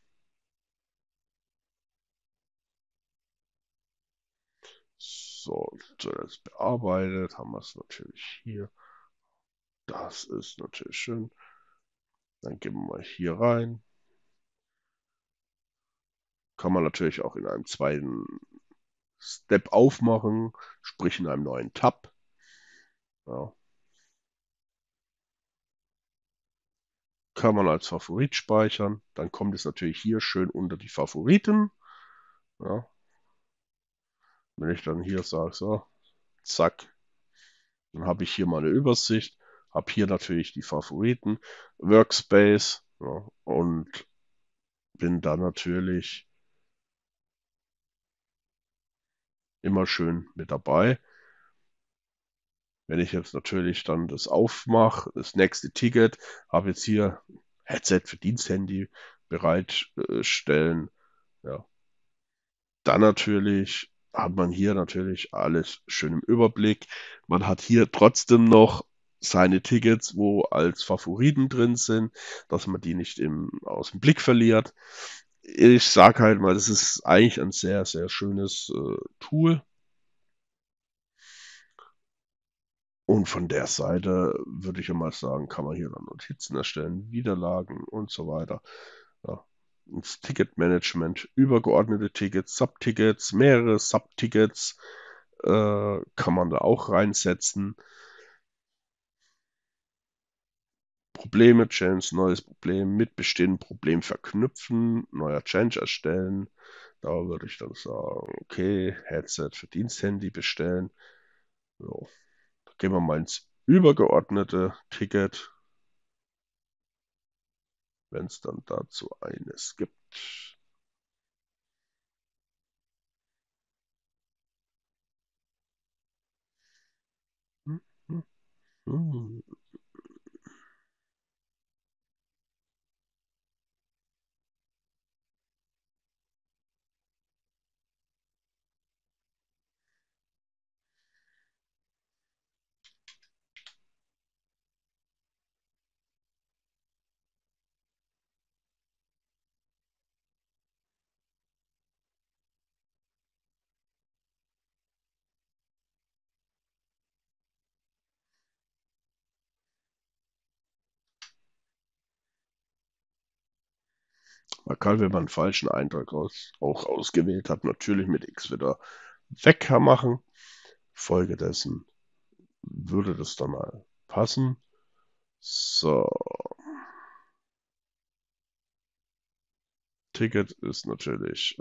Speaker 1: So, zuerst bearbeitet haben wir es natürlich hier. Das ist natürlich schön. Dann geben wir mal hier rein. Kann man natürlich auch in einem zweiten Step aufmachen, sprich in einem neuen Tab. Ja. Kann man als Favorit speichern. Dann kommt es natürlich hier schön unter die Favoriten. Ja. Wenn ich dann hier sage, so, zack, dann habe ich hier mal eine Übersicht, habe hier natürlich die Favoriten, Workspace, ja, und bin da natürlich immer schön mit dabei. Wenn ich jetzt natürlich dann das aufmache, das nächste Ticket, habe jetzt hier Headset für Diensthandy bereitstellen. Ja. Dann natürlich hat man hier natürlich alles schön im Überblick. Man hat hier trotzdem noch seine Tickets, wo als Favoriten drin sind, dass man die nicht aus dem Blick verliert. Ich sage halt mal, das ist eigentlich ein sehr, sehr schönes Tool. Und von der Seite würde ich ja mal sagen, kann man hier dann Notizen erstellen, Wiederlagen und so weiter. Ja. Das Ticketmanagement, übergeordnete Tickets, Subtickets, mehrere Subtickets kann man da auch reinsetzen. Probleme, Change, neues Problem mit bestehendem Problem verknüpfen, neuer Change erstellen. Da würde ich dann sagen, okay, Headset für Diensthandy bestellen. So, da gehen wir mal ins übergeordnete Ticket, wenn es dann dazu eines gibt. Hm, hm, hm. Man kann, wenn man einen falschen Eintrag auch ausgewählt hat, natürlich mit X wieder wegmachen. Folgedessen würde das dann mal passen. So, Ticket ist natürlich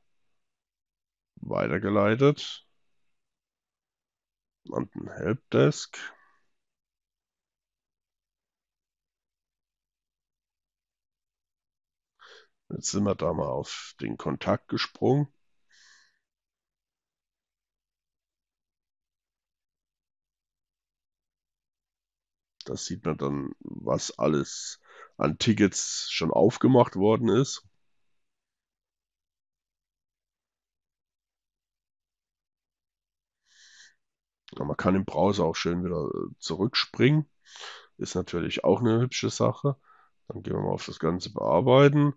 Speaker 1: weitergeleitet an den Helpdesk. Jetzt sind wir da mal auf den Kontakt gesprungen. Da sieht man dann, was alles an Tickets schon aufgemacht worden ist. Ja, man kann im Browser auch schön wieder zurückspringen. Ist natürlich auch eine hübsche Sache. Dann gehen wir mal auf das Ganze bearbeiten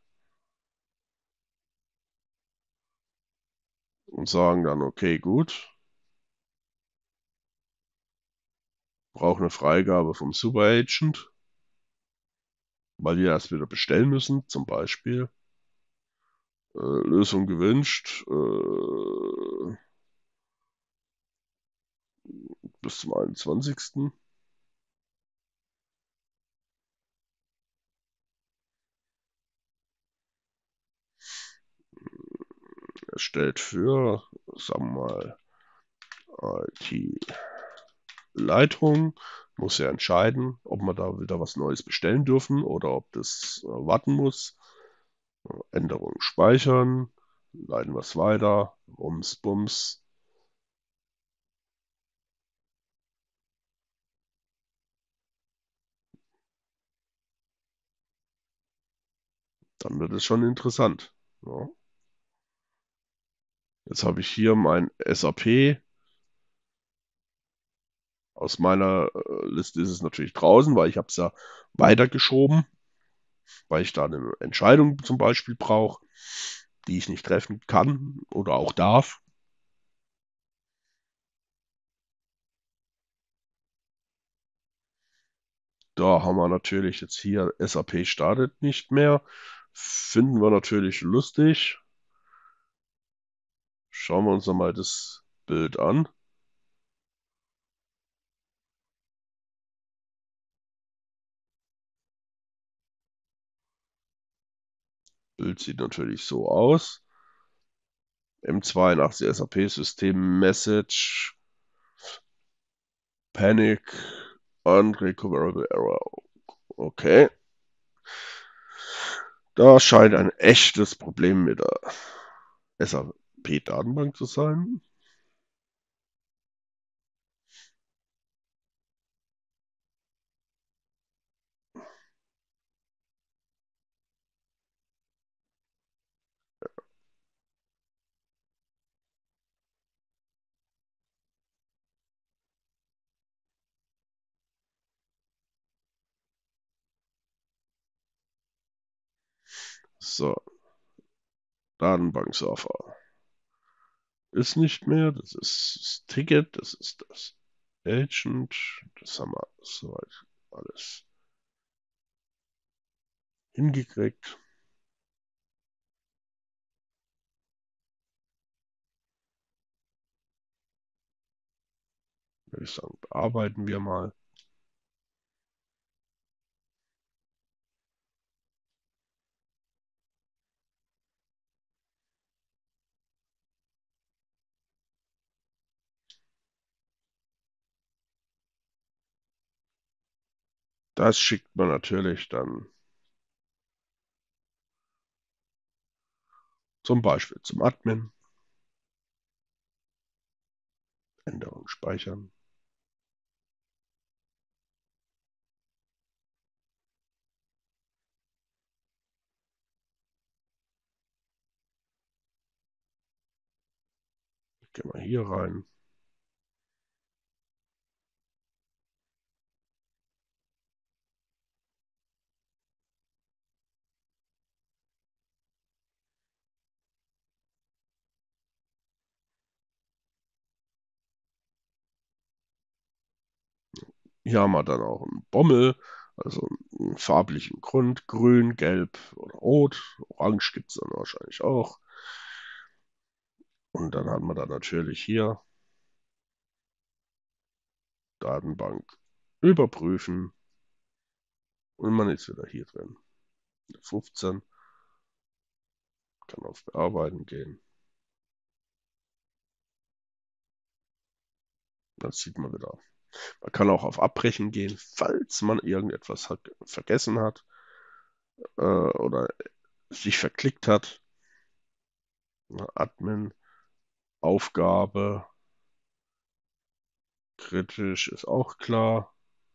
Speaker 1: und sagen dann, okay, gut, brauche eine Freigabe vom Superagent, weil wir erst wieder bestellen müssen, zum Beispiel. Lösung gewünscht bis zum 21. Erstellt für, sagen wir mal, IT-Leitung. Muss ja entscheiden, ob wir da wieder was Neues bestellen dürfen oder ob das warten muss. Änderungen speichern, leiten wir es weiter, Rums, Bums. Dann wird es schon interessant. Ja. Jetzt habe ich hier mein SAP. Aus meiner Liste ist es natürlich draußen, weil ich habe es ja weitergeschoben, weil ich da eine Entscheidung zum Beispiel brauche, die ich nicht treffen kann oder auch darf. Da haben wir natürlich jetzt hier SAP startet nicht mehr. Finden wir natürlich lustig. Schauen wir uns nochmal das Bild an. Bild sieht natürlich so aus. M82 SAP-System Message Panic Unrecoverable Error. Okay. Da scheint ein echtes Problem mit der SAP-Datenbank zu sein. So, Datenbankserver ist nicht mehr. Das ist das Ticket, das ist das Agent. Das haben wir soweit alles hingekriegt. Würde ich sagen, bearbeiten wir mal. Das schickt man natürlich dann zum Beispiel zum Admin. Änderung speichern. Gehen wir hier rein. Hier haben wir dann auch einen Bommel, also einen farblichen Grund, grün, gelb oder rot. Orange gibt es dann wahrscheinlich auch. Und dann haben wir da natürlich hier Datenbank überprüfen und man ist wieder hier drin. 15 kann auf Bearbeiten gehen. Dann sieht man wieder. Man kann auch auf Abbrechen gehen, falls man irgendetwas vergessen hat oder sich verklickt hat. Admin, Aufgabe, kritisch ist auch klar.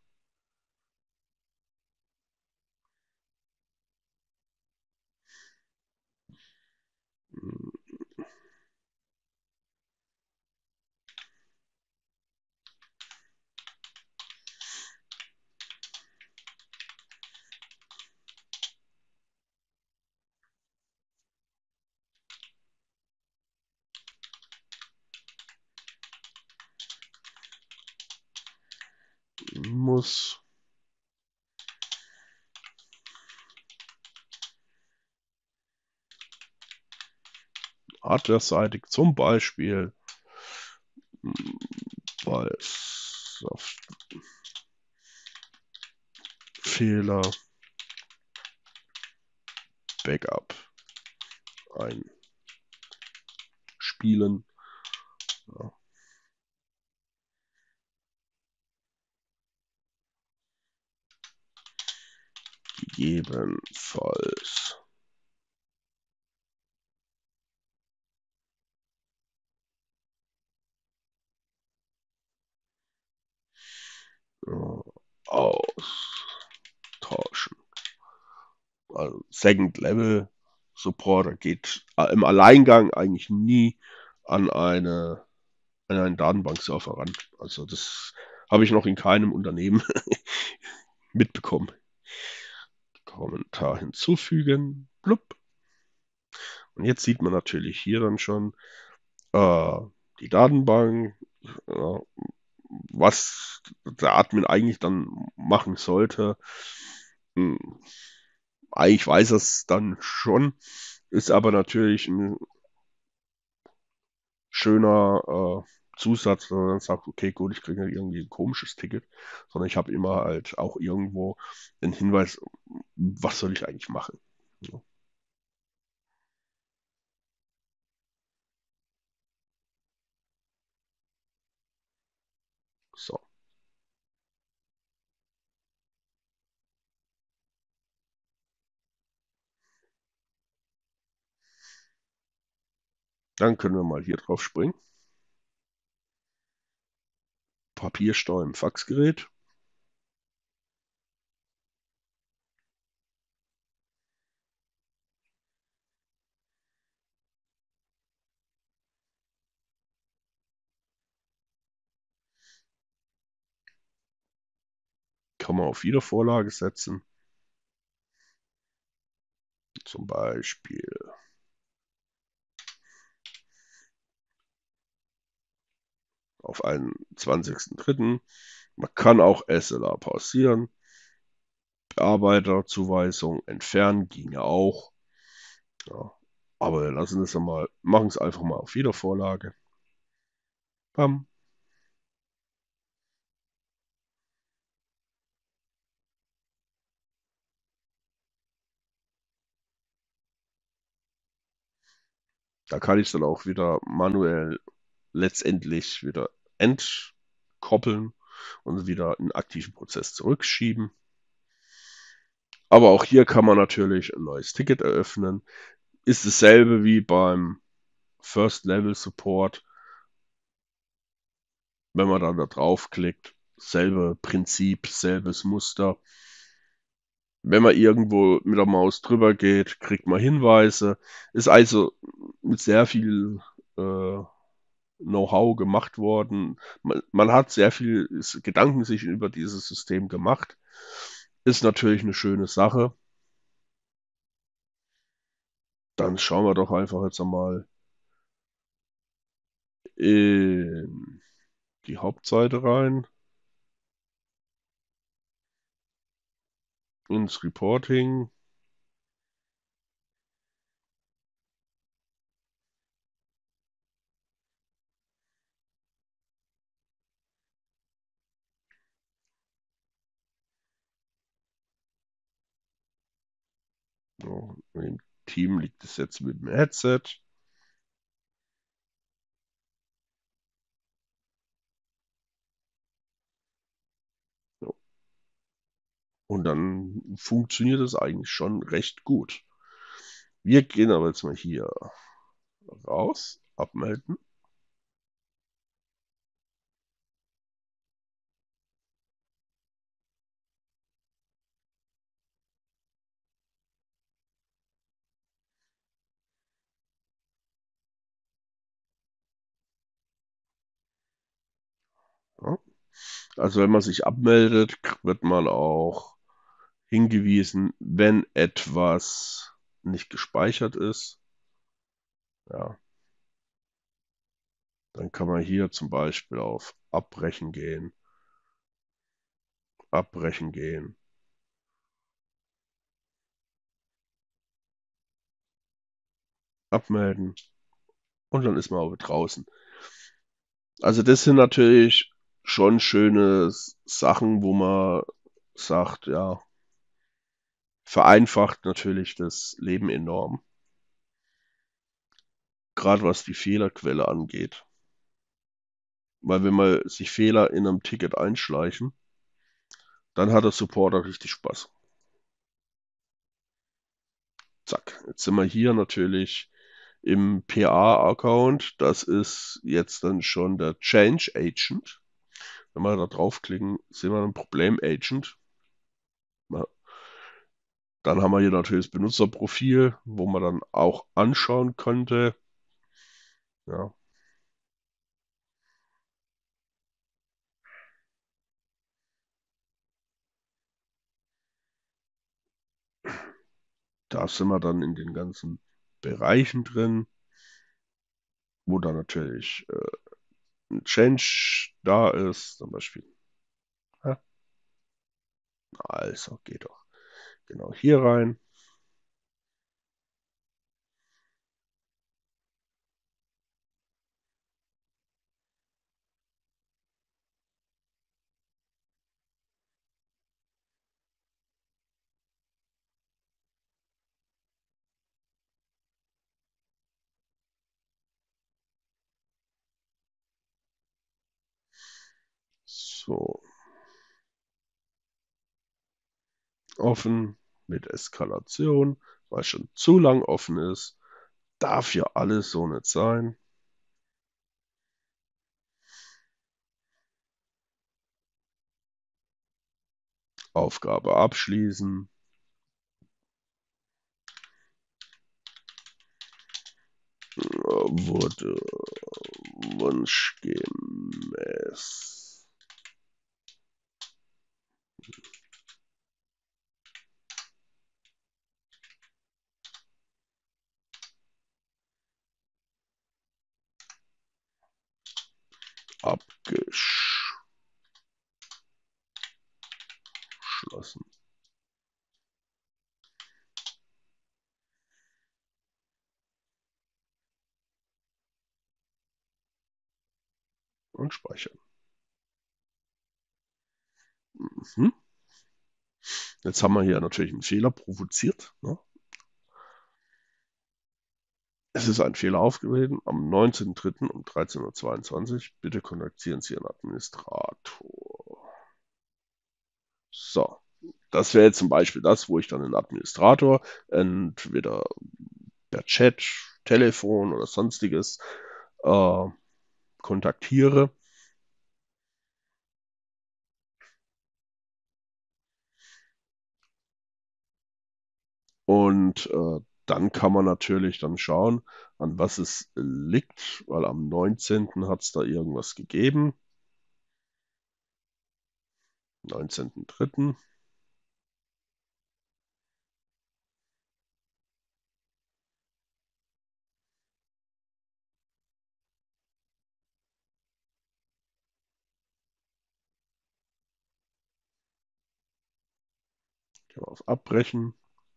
Speaker 1: Muss hardware-seitig zum Beispiel bei Softfehler Backup einspielen. Ja, gegebenenfalls. Ja, austauschen. Also Second Level Supporter geht im Alleingang eigentlich nie an an einen Datenbankserver ran. Also das habe ich noch in keinem Unternehmen mitbekommen. Kommentar hinzufügen. Blub. Und jetzt sieht man natürlich hier dann schon äh, die Datenbank, äh, was der Admin eigentlich dann machen sollte. Hm, eigentlich weiß er es dann schon, ist aber natürlich ein schöner Zusatz, wenn man dann sagt, okay, gut, ich kriege irgendwie ein komisches Ticket, sondern ich habe immer halt auch irgendwo den Hinweis, was soll ich eigentlich machen. Ja, so, dann können wir mal hier drauf springen. Papierstau im Faxgerät. Kann man auf Wiedervorlage setzen. Zum Beispiel auf einen 20.03. Man kann auch SLA pausieren. Bearbeiterzuweisung entfernen ginge auch. Ja. Aber wir lassen es mal, machen es einfach mal auf Wiedervorlage. Bam. Da kann ich dann auch wieder manuell letztendlich wieder entkoppeln und wieder einen aktiven Prozess zurückschieben. Aber auch hier kann man natürlich ein neues Ticket eröffnen. Ist dasselbe wie beim First Level Support. Wenn man dann da draufklickt, selbe Prinzip, selbes Muster. Wenn man irgendwo mit der Maus drüber geht, kriegt man Hinweise. Ist also mit sehr viel Know-how gemacht worden. Man hat sehr viel Gedanken sich über dieses System gemacht. Ist natürlich eine schöne Sache. Dann schauen wir doch einfach jetzt einmal in die Hauptseite rein, ins Reporting. Ja, im Team liegt es jetzt mit dem Headset. Ja, und dann funktioniert es eigentlich schon recht gut. Wir gehen aber jetzt mal hier raus, abmelden. Ja. Also wenn man sich abmeldet, wird man auch hingewiesen, wenn etwas nicht gespeichert ist. Ja, dann kann man hier zum Beispiel auf Abbrechen gehen, abmelden und dann ist man aber draußen. Also das sind natürlich schon schöne Sachen, wo man sagt, ja, vereinfacht natürlich das Leben enorm, gerade was die Fehlerquelle angeht. Weil wenn mal sich Fehler in einem Ticket einschleichen, dann hat der Supporter richtig Spaß. Zack, jetzt sind wir hier natürlich im PA-Account. Das ist jetzt dann schon der Change Agent. Wenn wir da draufklicken, sehen wir ein Problem Agent. Dann haben wir hier natürlich das Benutzerprofil, wo man dann auch anschauen könnte. Ja, da sind wir dann in den ganzen Bereichen drin, wo dann natürlich ein Change da ist, zum Beispiel. Ja, also geht doch genau hier rein. So, offen mit Eskalation, weil schon zu lang offen ist. Darf ja alles so nicht sein. Aufgabe abschließen. Wurde wunschgemäß abgeschlossen und speichern. Mhm. Jetzt haben wir hier natürlich einen Fehler provoziert. Ne? Es ist ein Fehler aufgetreten am 19.03. um 13:22 Uhr. Bitte kontaktieren Sie Ihren Administrator. So, das wäre jetzt zum Beispiel das, wo ich dann den Administrator entweder per Chat, Telefon oder sonstiges äh, kontaktiere. Und dann kann man natürlich dann schauen, an was es liegt, weil am 19. hat es da irgendwas gegeben. 19.03. Gehen wir auf Abbrechen.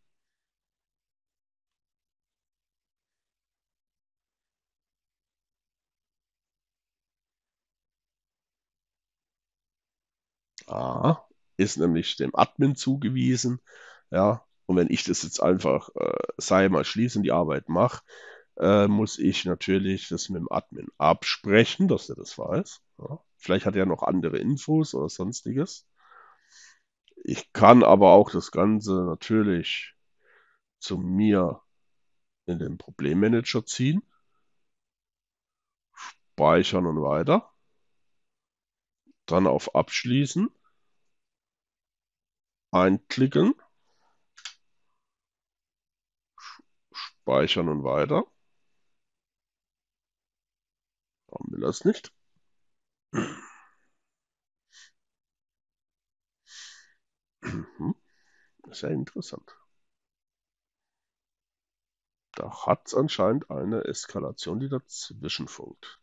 Speaker 1: Ah, ist nämlich dem Admin zugewiesen. Ja, und wenn ich das jetzt einfach, sei mal schließen, die Arbeit mache, muss ich natürlich das mit dem Admin absprechen, dass er das weiß. Ja. Vielleicht hat er noch andere Infos oder sonstiges. Ich kann aber auch das Ganze natürlich zu mir in den Problemmanager ziehen, speichern und weiter, dann auf Abschließen, einklicken, speichern und weiter. Warum will das nicht? Mhm. Ist ja interessant. Da hat es anscheinend eine Eskalation, die dazwischen funkt.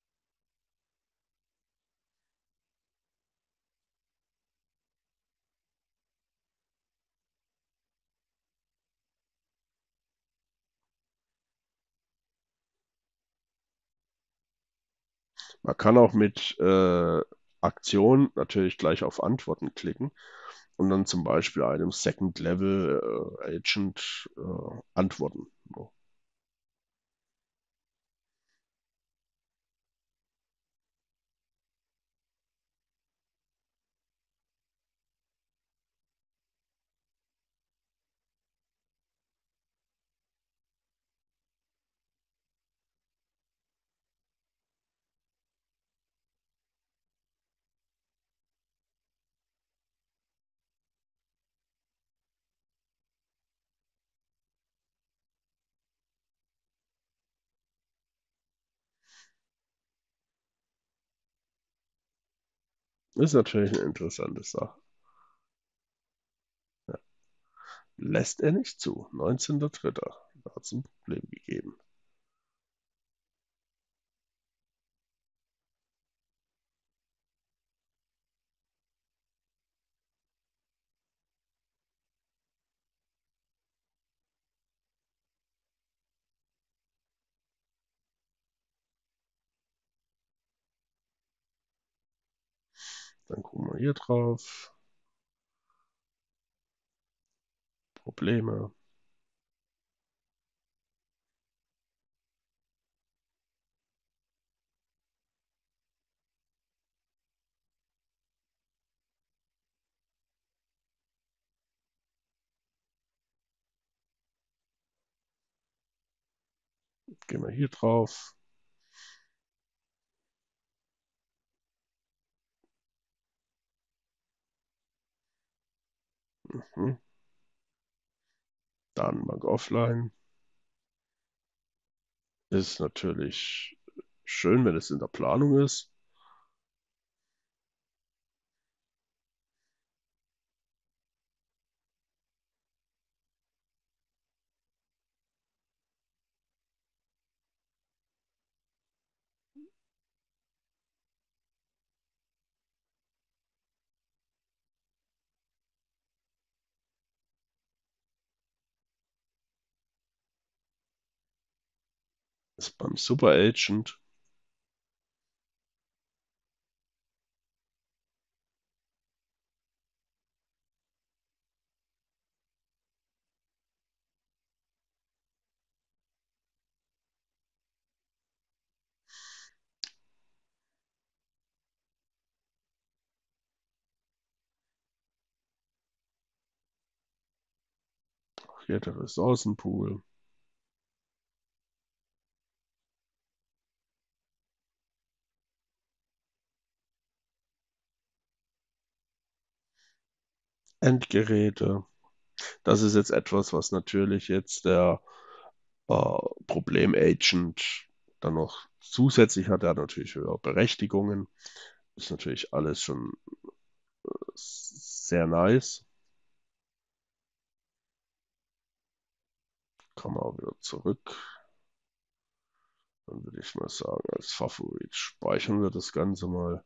Speaker 1: Man kann auch mit Aktion natürlich gleich auf Antworten klicken und dann zum Beispiel einem Second Level Agent antworten. So. Ist natürlich eine interessante Sache. Ja. Lässt er nicht zu. 19.03. Da hat es ein Problem gegeben. Dann gucken wir hier drauf. Probleme. Gehen wir hier drauf. Mhm. Datenbank offline. Ist natürlich schön, wenn es in der Planung ist. Ist beim Super Agent. Hier der Ressourcenpool. Endgeräte. Das ist jetzt etwas, was natürlich jetzt der Problemagent dann noch zusätzlich hat. Er hat natürlich höhere Berechtigungen. Ist natürlich alles schon sehr nice. Kann man auch wieder zurück. Dann würde ich mal sagen, als Favorit speichern wir das Ganze mal.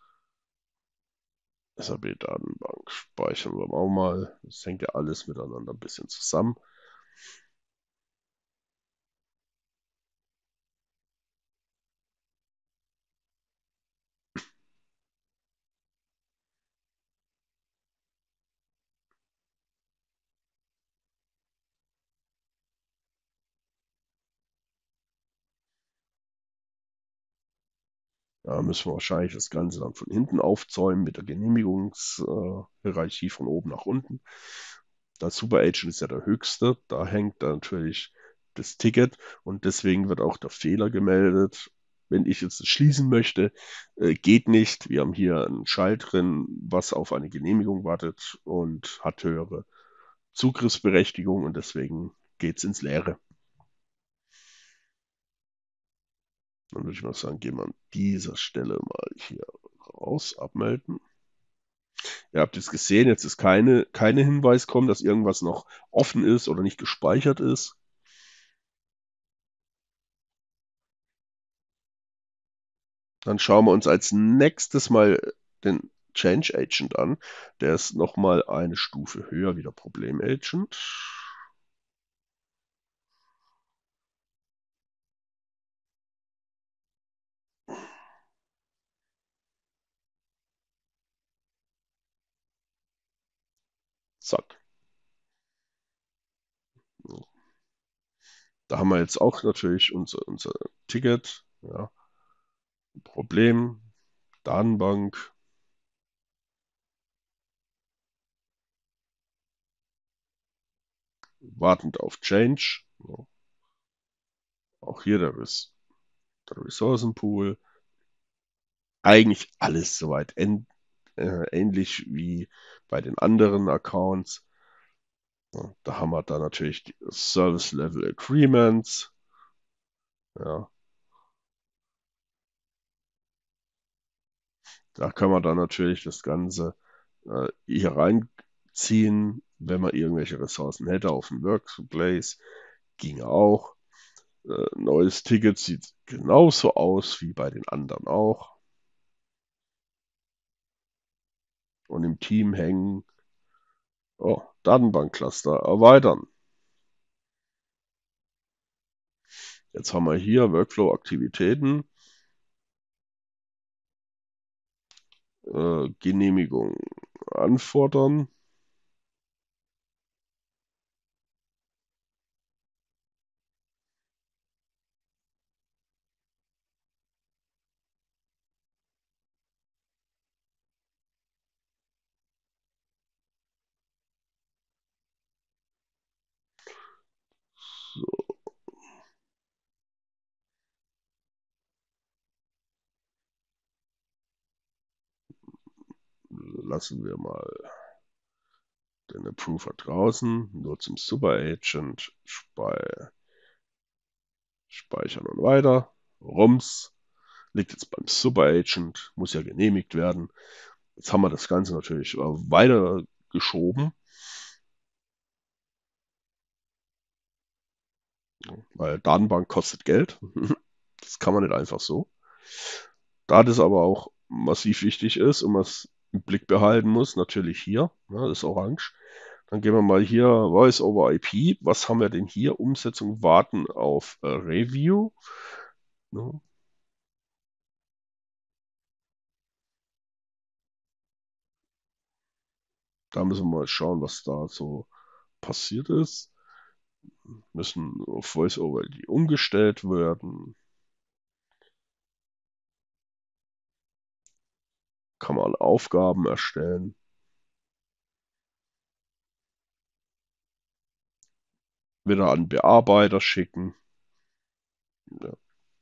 Speaker 1: SAP-Datenbank speichern wir auch mal. Das hängt ja alles miteinander ein bisschen zusammen. Da müssen wir wahrscheinlich das Ganze dann von hinten aufzäumen mit der Genehmigungshierarchie von oben nach unten. Das Super Agent ist ja der höchste, da hängt dann natürlich das Ticket und deswegen wird auch der Fehler gemeldet. Wenn ich jetzt schließen möchte, geht nicht. Wir haben hier ein Schalt drin, was auf eine Genehmigung wartet und hat höhere Zugriffsberechtigung und deswegen geht es ins Leere. Dann würde ich mal sagen, gehen wir an dieser Stelle mal hier raus, abmelden. Ihr habt jetzt gesehen, jetzt ist keine Hinweis kommen, dass irgendwas noch offen ist oder nicht gespeichert ist. Dann schauen wir uns als nächstes mal den Change Agent an. Der ist nochmal eine Stufe höher wie der Problem Agent. Zack. Da haben wir jetzt auch natürlich unser Ticket. Ja, Problem, Datenbank, wartend auf Change. Ja, auch hier der Ressourcenpool. Eigentlich alles soweit ähnlich wie bei den anderen Accounts. Ja, da haben wir dann natürlich die Service Level Agreements. Ja, Da kann man dann natürlich das Ganze hier reinziehen, wenn man irgendwelche Ressourcen hätte auf dem Workplace. Ging auch. Neues Ticket sieht genauso aus wie bei den anderen auch. Und im Team hängen, oh, Datenbankcluster erweitern. Jetzt haben wir hier Workflow-Aktivitäten, Genehmigung anfordern. So, lassen wir mal den Approver draußen, nur zum Superagent, speichern und weiter. Rums liegt jetzt beim Superagent, muss ja genehmigt werden. Jetzt haben wir das Ganze natürlich weiter geschoben, weil Datenbank kostet Geld. Das kann man nicht einfach so. Da das aber auch massiv wichtig ist und man es im Blick behalten muss, natürlich hier, ne, das ist orange. Dann gehen wir mal hier Voice over IP. Was haben wir denn hier? Umsetzung warten auf Review. Ne? Da müssen wir mal schauen, was da so passiert ist. Müssen auf Voice over IP umgestellt werden. Kann man Aufgaben erstellen. Wieder an Bearbeiter schicken. Ja.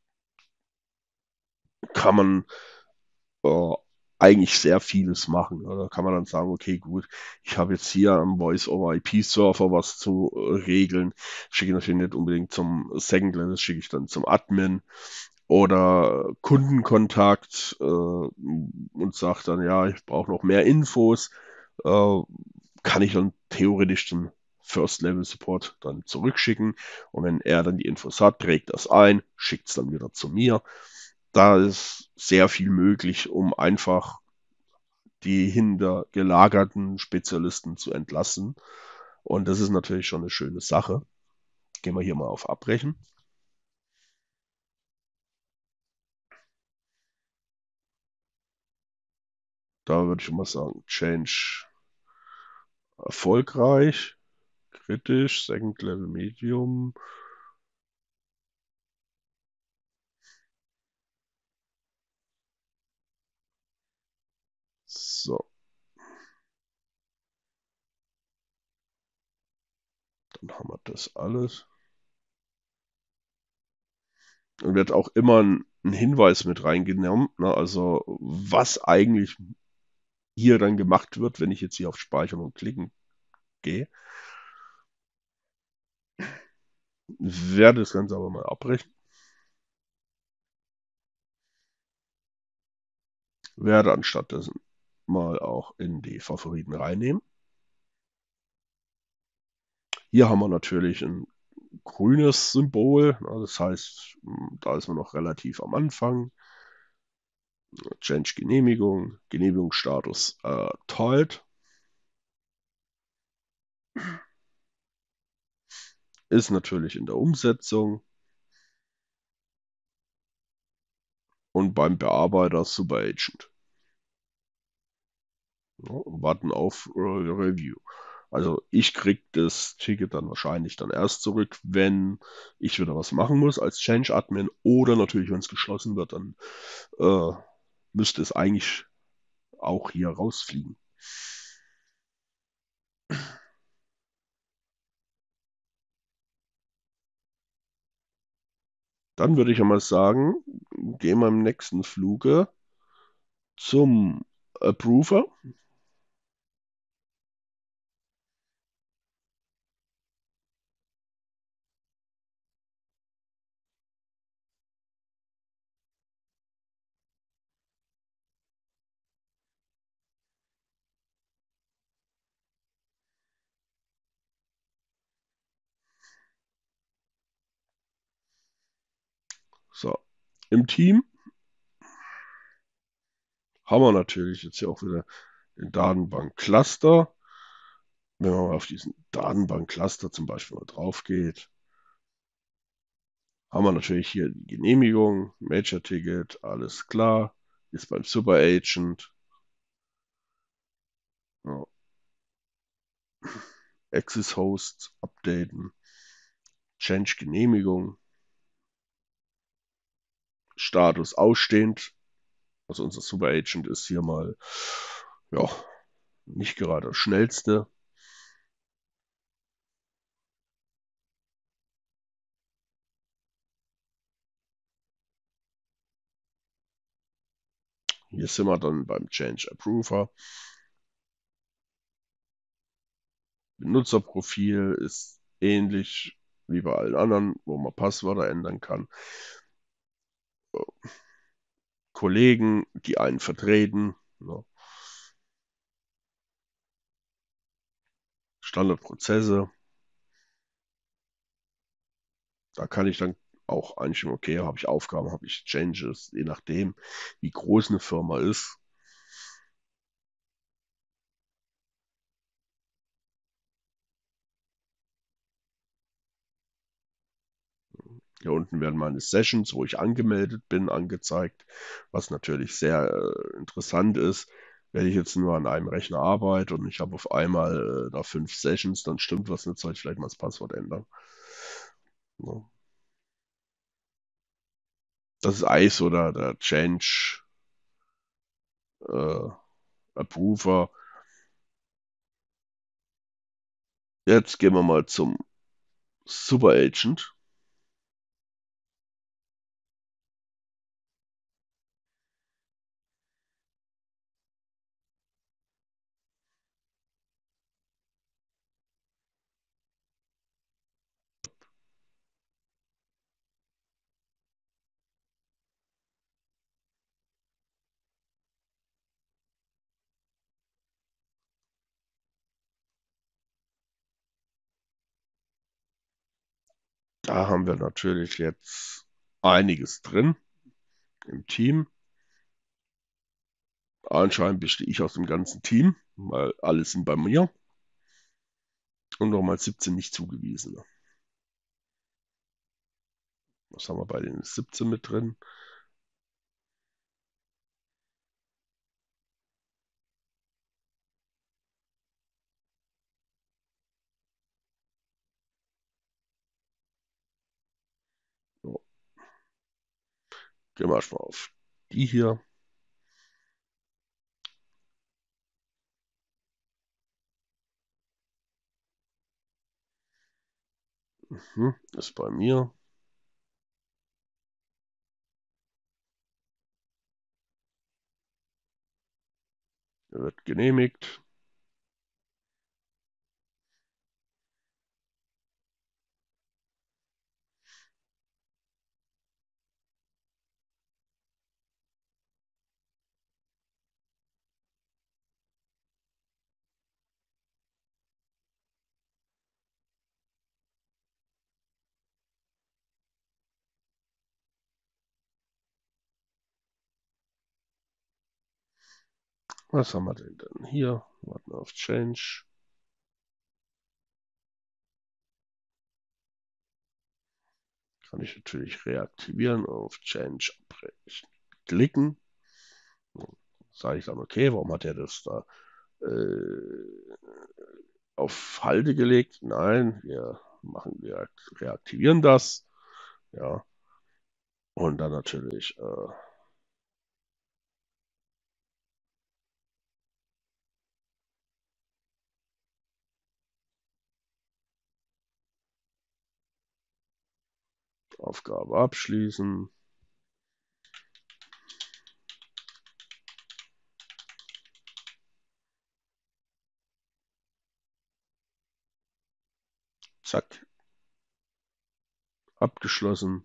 Speaker 1: Kann man äh, eigentlich sehr vieles machen. Da kann man dann sagen, okay, gut, ich habe jetzt hier am Voice-over-IP-Server was zu regeln. Schicke ich natürlich nicht unbedingt zum Second Level, das schicke ich dann zum Admin oder Kundenkontakt und sage dann, ja, ich brauche noch mehr Infos. Äh, kann ich dann theoretisch zum First Level Support dann zurückschicken. Und wenn er dann die Infos hat, trägt das ein, schickt es dann wieder zu mir. Da ist sehr viel möglich, um einfach die hintergelagerten Spezialisten zu entlassen. Und das ist natürlich schon eine schöne Sache. Gehen wir hier mal auf Abbrechen. Da würde ich mal sagen, Change erfolgreich, kritisch, Second Level Medium. So, dann haben wir das alles. Und wird auch immer ein Hinweis mit reingenommen, ne? Also was eigentlich hier dann gemacht wird, wenn ich jetzt hier auf Speichern und Klicken gehe. Werde das Ganze aber mal abbrechen. Werde anstattdessen mal auch in die Favoriten reinnehmen. Hier haben wir natürlich ein grünes Symbol. Das heißt, da ist man noch relativ am Anfang. Change Genehmigung, Genehmigungsstatus erteilt. Ist natürlich in der Umsetzung und beim Bearbeiter Superagent. Ja, und warten auf Review. Also ich kriege das Ticket dann wahrscheinlich dann erst zurück, wenn ich wieder was machen muss als Change Admin oder natürlich, wenn es geschlossen wird, dann äh, müsste es eigentlich auch hier rausfliegen. Dann würde ich einmal sagen, gehen wir im nächsten Fluge zum Approver. So, im Team haben wir natürlich jetzt hier auch wieder den Datenbank-Cluster. Wenn man mal auf diesen Datenbank-Cluster zum Beispiel mal drauf geht, haben wir natürlich hier die Genehmigung, Major-Ticket, alles klar, ist beim Super-Agent. Ja, Access-Hosts updaten, Change-Genehmigung, Status ausstehend. Also unser Super-Agent ist hier mal, ja, nicht gerade das schnellste. Hier sind wir dann beim Change Approver. Benutzerprofil ist ähnlich wie bei allen anderen, wo man Passwörter ändern kann. Kollegen, die einen vertreten. Ne? Standardprozesse. Da kann ich dann auch einstellen, okay, habe ich Aufgaben, habe ich Changes, je nachdem, wie groß eine Firma ist. Hier unten werden meine Sessions, wo ich angemeldet bin, angezeigt, was natürlich sehr interessant ist. Wenn ich jetzt nur an einem Rechner arbeite und ich habe auf einmal da 5 Sessions, dann stimmt was nicht, soll ich vielleicht mal das Passwort ändern. Ja. Das ist ICE oder der Change äh, Approver. Jetzt gehen wir mal zum Super Agent. Da haben wir natürlich jetzt einiges drin im Team. Anscheinend bestehe ich aus dem ganzen Team, weil alle sind bei mir und nochmal 17 nicht zugewiesene. Was haben wir bei den 17 mit drin? So, gehen wir erstmal auf die hier. Ist bei mir. Wird genehmigt. Was haben wir denn dann hier? Warten wir auf Change. Kann ich natürlich reaktivieren. Auf Change klicken. Sage ich dann, okay, warum hat er das da auf Halde gelegt? Nein, wir reaktivieren das. Ja, und dann natürlich Aufgabe abschließen. Zack, abgeschlossen.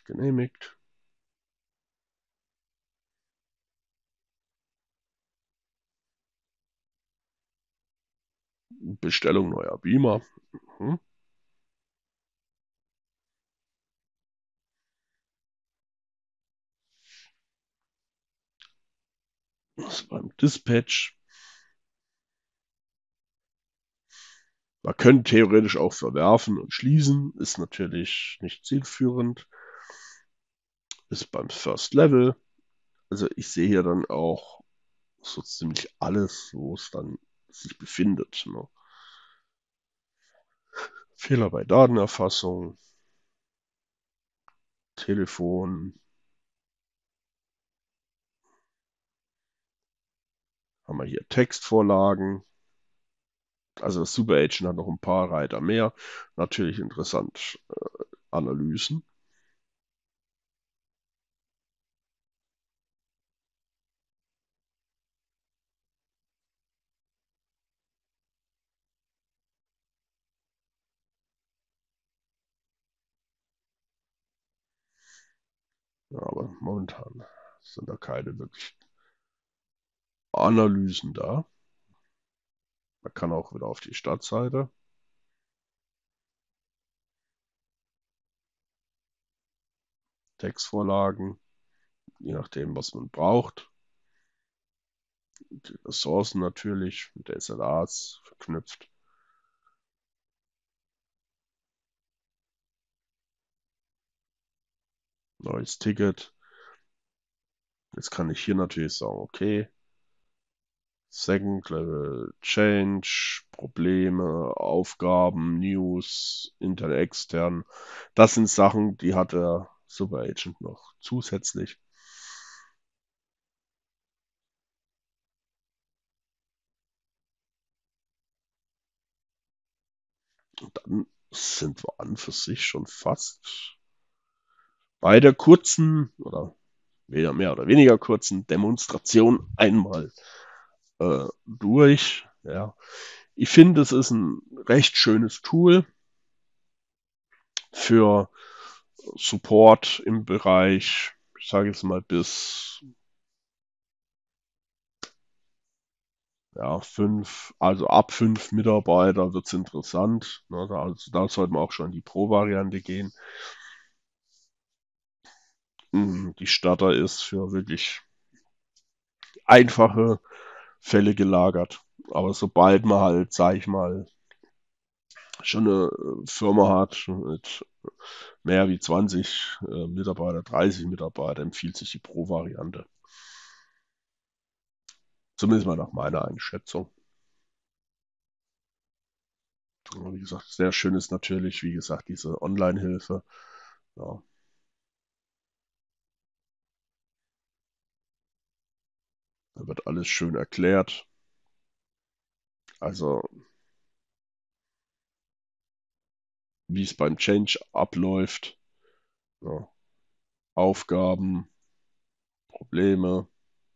Speaker 1: Genehmigt. Bestellung neuer Beamer. Mhm. Das beim Dispatch. Man könnte theoretisch auch verwerfen und schließen, ist natürlich nicht zielführend. Ist beim First Level. Also ich sehe hier dann auch so ziemlich alles, wo es dann sich befindet. Ne? Fehler bei Datenerfassung, Telefon, haben wir hier Textvorlagen. Also das Super Agent hat noch ein paar Reiter mehr. Natürlich interessant. Analysen. Ja, aber momentan sind da keine wirklich Analysen da. Man kann auch wieder auf die Startseite. Textvorlagen, je nachdem, was man braucht. Die Ressourcen natürlich mit der SLAs verknüpft. Neues Ticket. Jetzt kann ich hier natürlich sagen, okay, Second Level Change, Probleme, Aufgaben, News, intern, extern. Das sind Sachen, die hat der Super Agent noch zusätzlich. Und dann sind wir an für sich schon fast bei der kurzen oder weder mehr oder weniger kurzen Demonstration einmal durch. Ja. Ich finde, es ist ein recht schönes Tool für Support im Bereich, ich sage jetzt mal bis ja, also ab 5 Mitarbeiter wird es interessant. Ne, da sollte man auch schon in die Pro-Variante gehen. Die Starter ist für wirklich einfache Fälle gelagert. Aber sobald man halt, sag ich mal, schon eine Firma hat mit mehr wie 20 Mitarbeiter, 30 Mitarbeiter, empfiehlt sich die Pro-Variante. Zumindest mal nach meiner Einschätzung. Und wie gesagt, sehr schön ist natürlich, wie gesagt, diese Online-Hilfe. Ja, da wird alles schön erklärt. Also, wie es beim Change abläuft. Ja, Aufgaben, Probleme.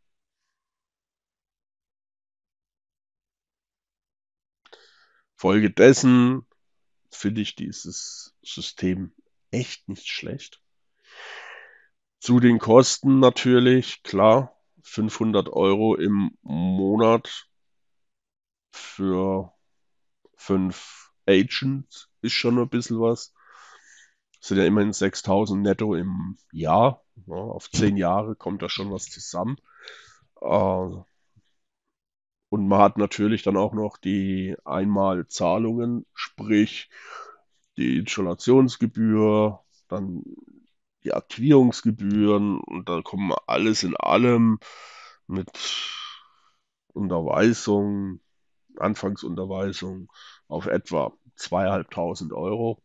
Speaker 1: Folgedessen finde ich dieses System echt nicht schlecht. Zu den Kosten natürlich, klar, 500 € im Monat für 5 Agents ist schon ein bisschen was. Das sind ja immerhin 6.000 netto im Jahr. Ja, auf 10 Jahre kommt da schon was zusammen. Und man hat natürlich dann auch noch die Einmalzahlungen, sprich die Installationsgebühr, dann die Aktivierungsgebühren und da kommen alles in allem mit Unterweisung, Anfangsunterweisung auf etwa 2.500 €.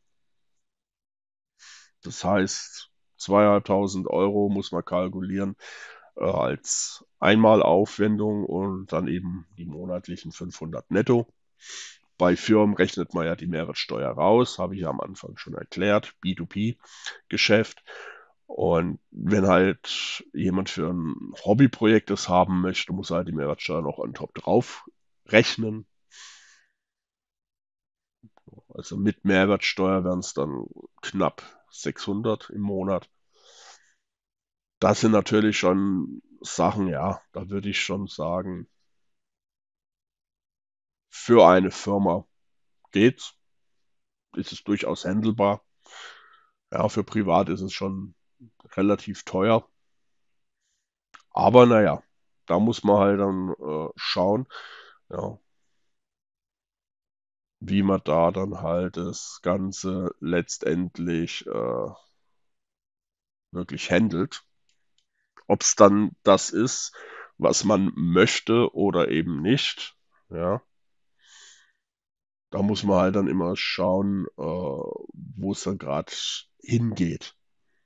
Speaker 1: Das heißt, 2.500 € muss man kalkulieren als Einmalaufwendung und dann eben die monatlichen 500 netto. Bei Firmen rechnet man ja die Mehrwertsteuer raus, habe ich ja am Anfang schon erklärt, B2B-Geschäft. Und wenn halt jemand für ein Hobbyprojekt das haben möchte, muss er halt die Mehrwertsteuer noch on top drauf rechnen. Also mit Mehrwertsteuer wären es dann knapp 600 im Monat. Das sind natürlich schon Sachen, ja, da würde ich schon sagen, für eine Firma geht's, ist es durchaus handelbar. Ja, für privat ist es schon relativ teuer. Aber naja, da muss man halt dann schauen, ja, wie man da dann halt das Ganze letztendlich wirklich handelt. Ob es dann das ist, was man möchte oder eben nicht. Ja, da muss man halt dann immer schauen, wo es dann gerade hingeht.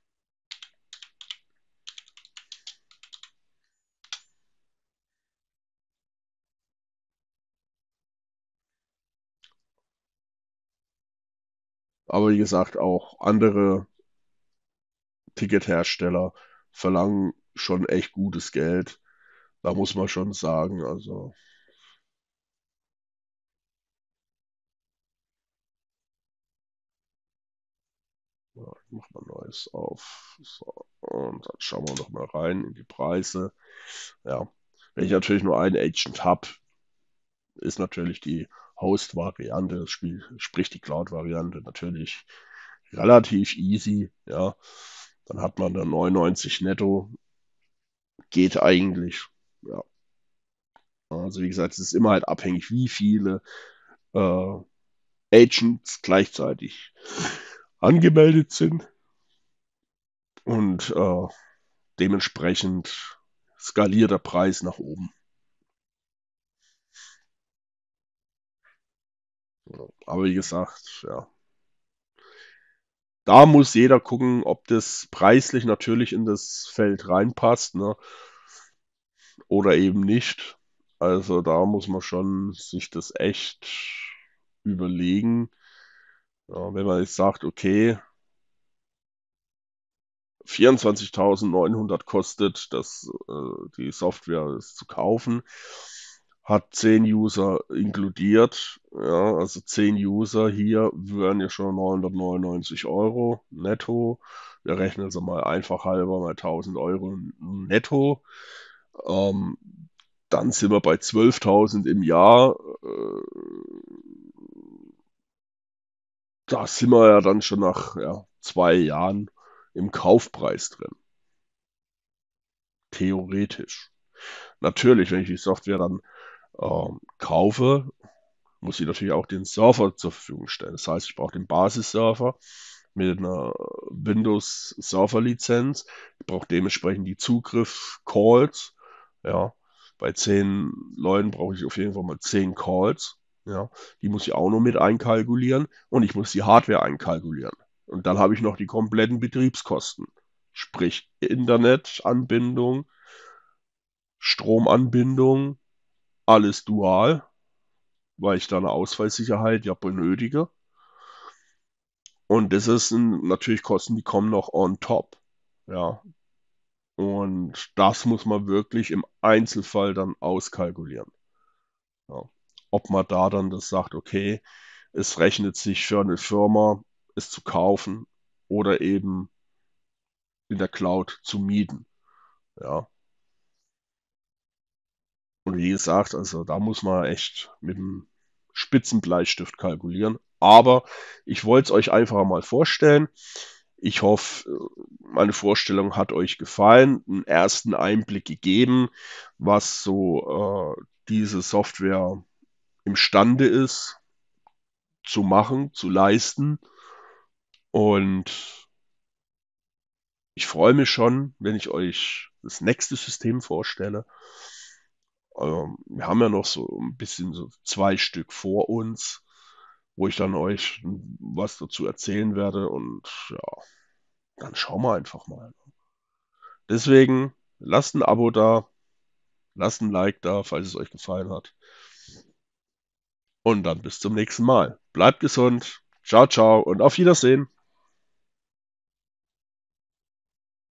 Speaker 1: Aber wie gesagt, auch andere Tickethersteller verlangen schon echt gutes Geld. Da muss man schon sagen, also ja, ich mach mal Neues auf. So, und dann schauen wir noch mal rein in die Preise. Ja, wenn ich natürlich nur einen Agent habe, ist natürlich die Host-Variante, sprich die Cloud-Variante, natürlich relativ easy. Ja, dann hat man dann 99 netto, geht eigentlich. Ja, also wie gesagt, es ist immer halt abhängig, wie viele äh, Agents gleichzeitig angemeldet sind und dementsprechend skaliert der Preis nach oben. Aber wie gesagt, ja, da muss jeder gucken, ob das preislich natürlich in das Feld reinpasst, ne, oder eben nicht. Also da muss man schon sich das echt überlegen. Ja, wenn man jetzt sagt, okay, 24.900 kostet die Software ist zu kaufen, hat 10 User inkludiert. Ja, also 10 User hier wären ja schon 999 Euro netto. Wir rechnen sie mal einfach halber mal 1.000 Euro netto. Ähm, Dann sind wir bei 12.000 im Jahr. Da sind wir ja dann schon nach ja, 2 Jahren im Kaufpreis drin. Theoretisch. Natürlich, wenn ich die Software dann kaufe, muss ich natürlich auch den Server zur Verfügung stellen. Das heißt, ich brauche den Basisserver mit einer Windows-Server-Lizenz. Ich brauche dementsprechend die Zugriff-Calls. Ja, bei 10 Leuten brauche ich auf jeden Fall mal 10 Calls. Ja, die muss ich auch noch mit einkalkulieren und ich muss die Hardware einkalkulieren. Und dann habe ich noch die kompletten Betriebskosten. Sprich Internetanbindung, Stromanbindung, alles dual, weil ich da eine Ausfallsicherheit ja benötige. Und das ist natürlich Kosten, die kommen noch on top. Ja. Und das muss man wirklich im Einzelfall dann auskalkulieren. Ja. Ob man da dann das sagt, okay, es rechnet sich für eine Firma, es zu kaufen oder eben in der Cloud zu mieten. Ja. Und wie gesagt, also da muss man echt mit dem Spitzenbleistift kalkulieren. Aber ich wollte es euch einfach mal vorstellen. Ich hoffe, meine Vorstellung hat euch gefallen, einen ersten Einblick gegeben, was so diese Software imstande ist zu machen, zu leisten. Und ich freue mich schon, wenn ich euch das nächste System vorstelle. Wir haben ja noch so ein bisschen so 2 Stück vor uns, wo ich dann euch was dazu erzählen werde. Und ja, dann schauen wir einfach mal. Deswegen lasst ein Abo da, lasst ein Like da, falls es euch gefallen hat. Und dann bis zum nächsten Mal. Bleibt gesund. Ciao, ciao und auf Wiedersehen.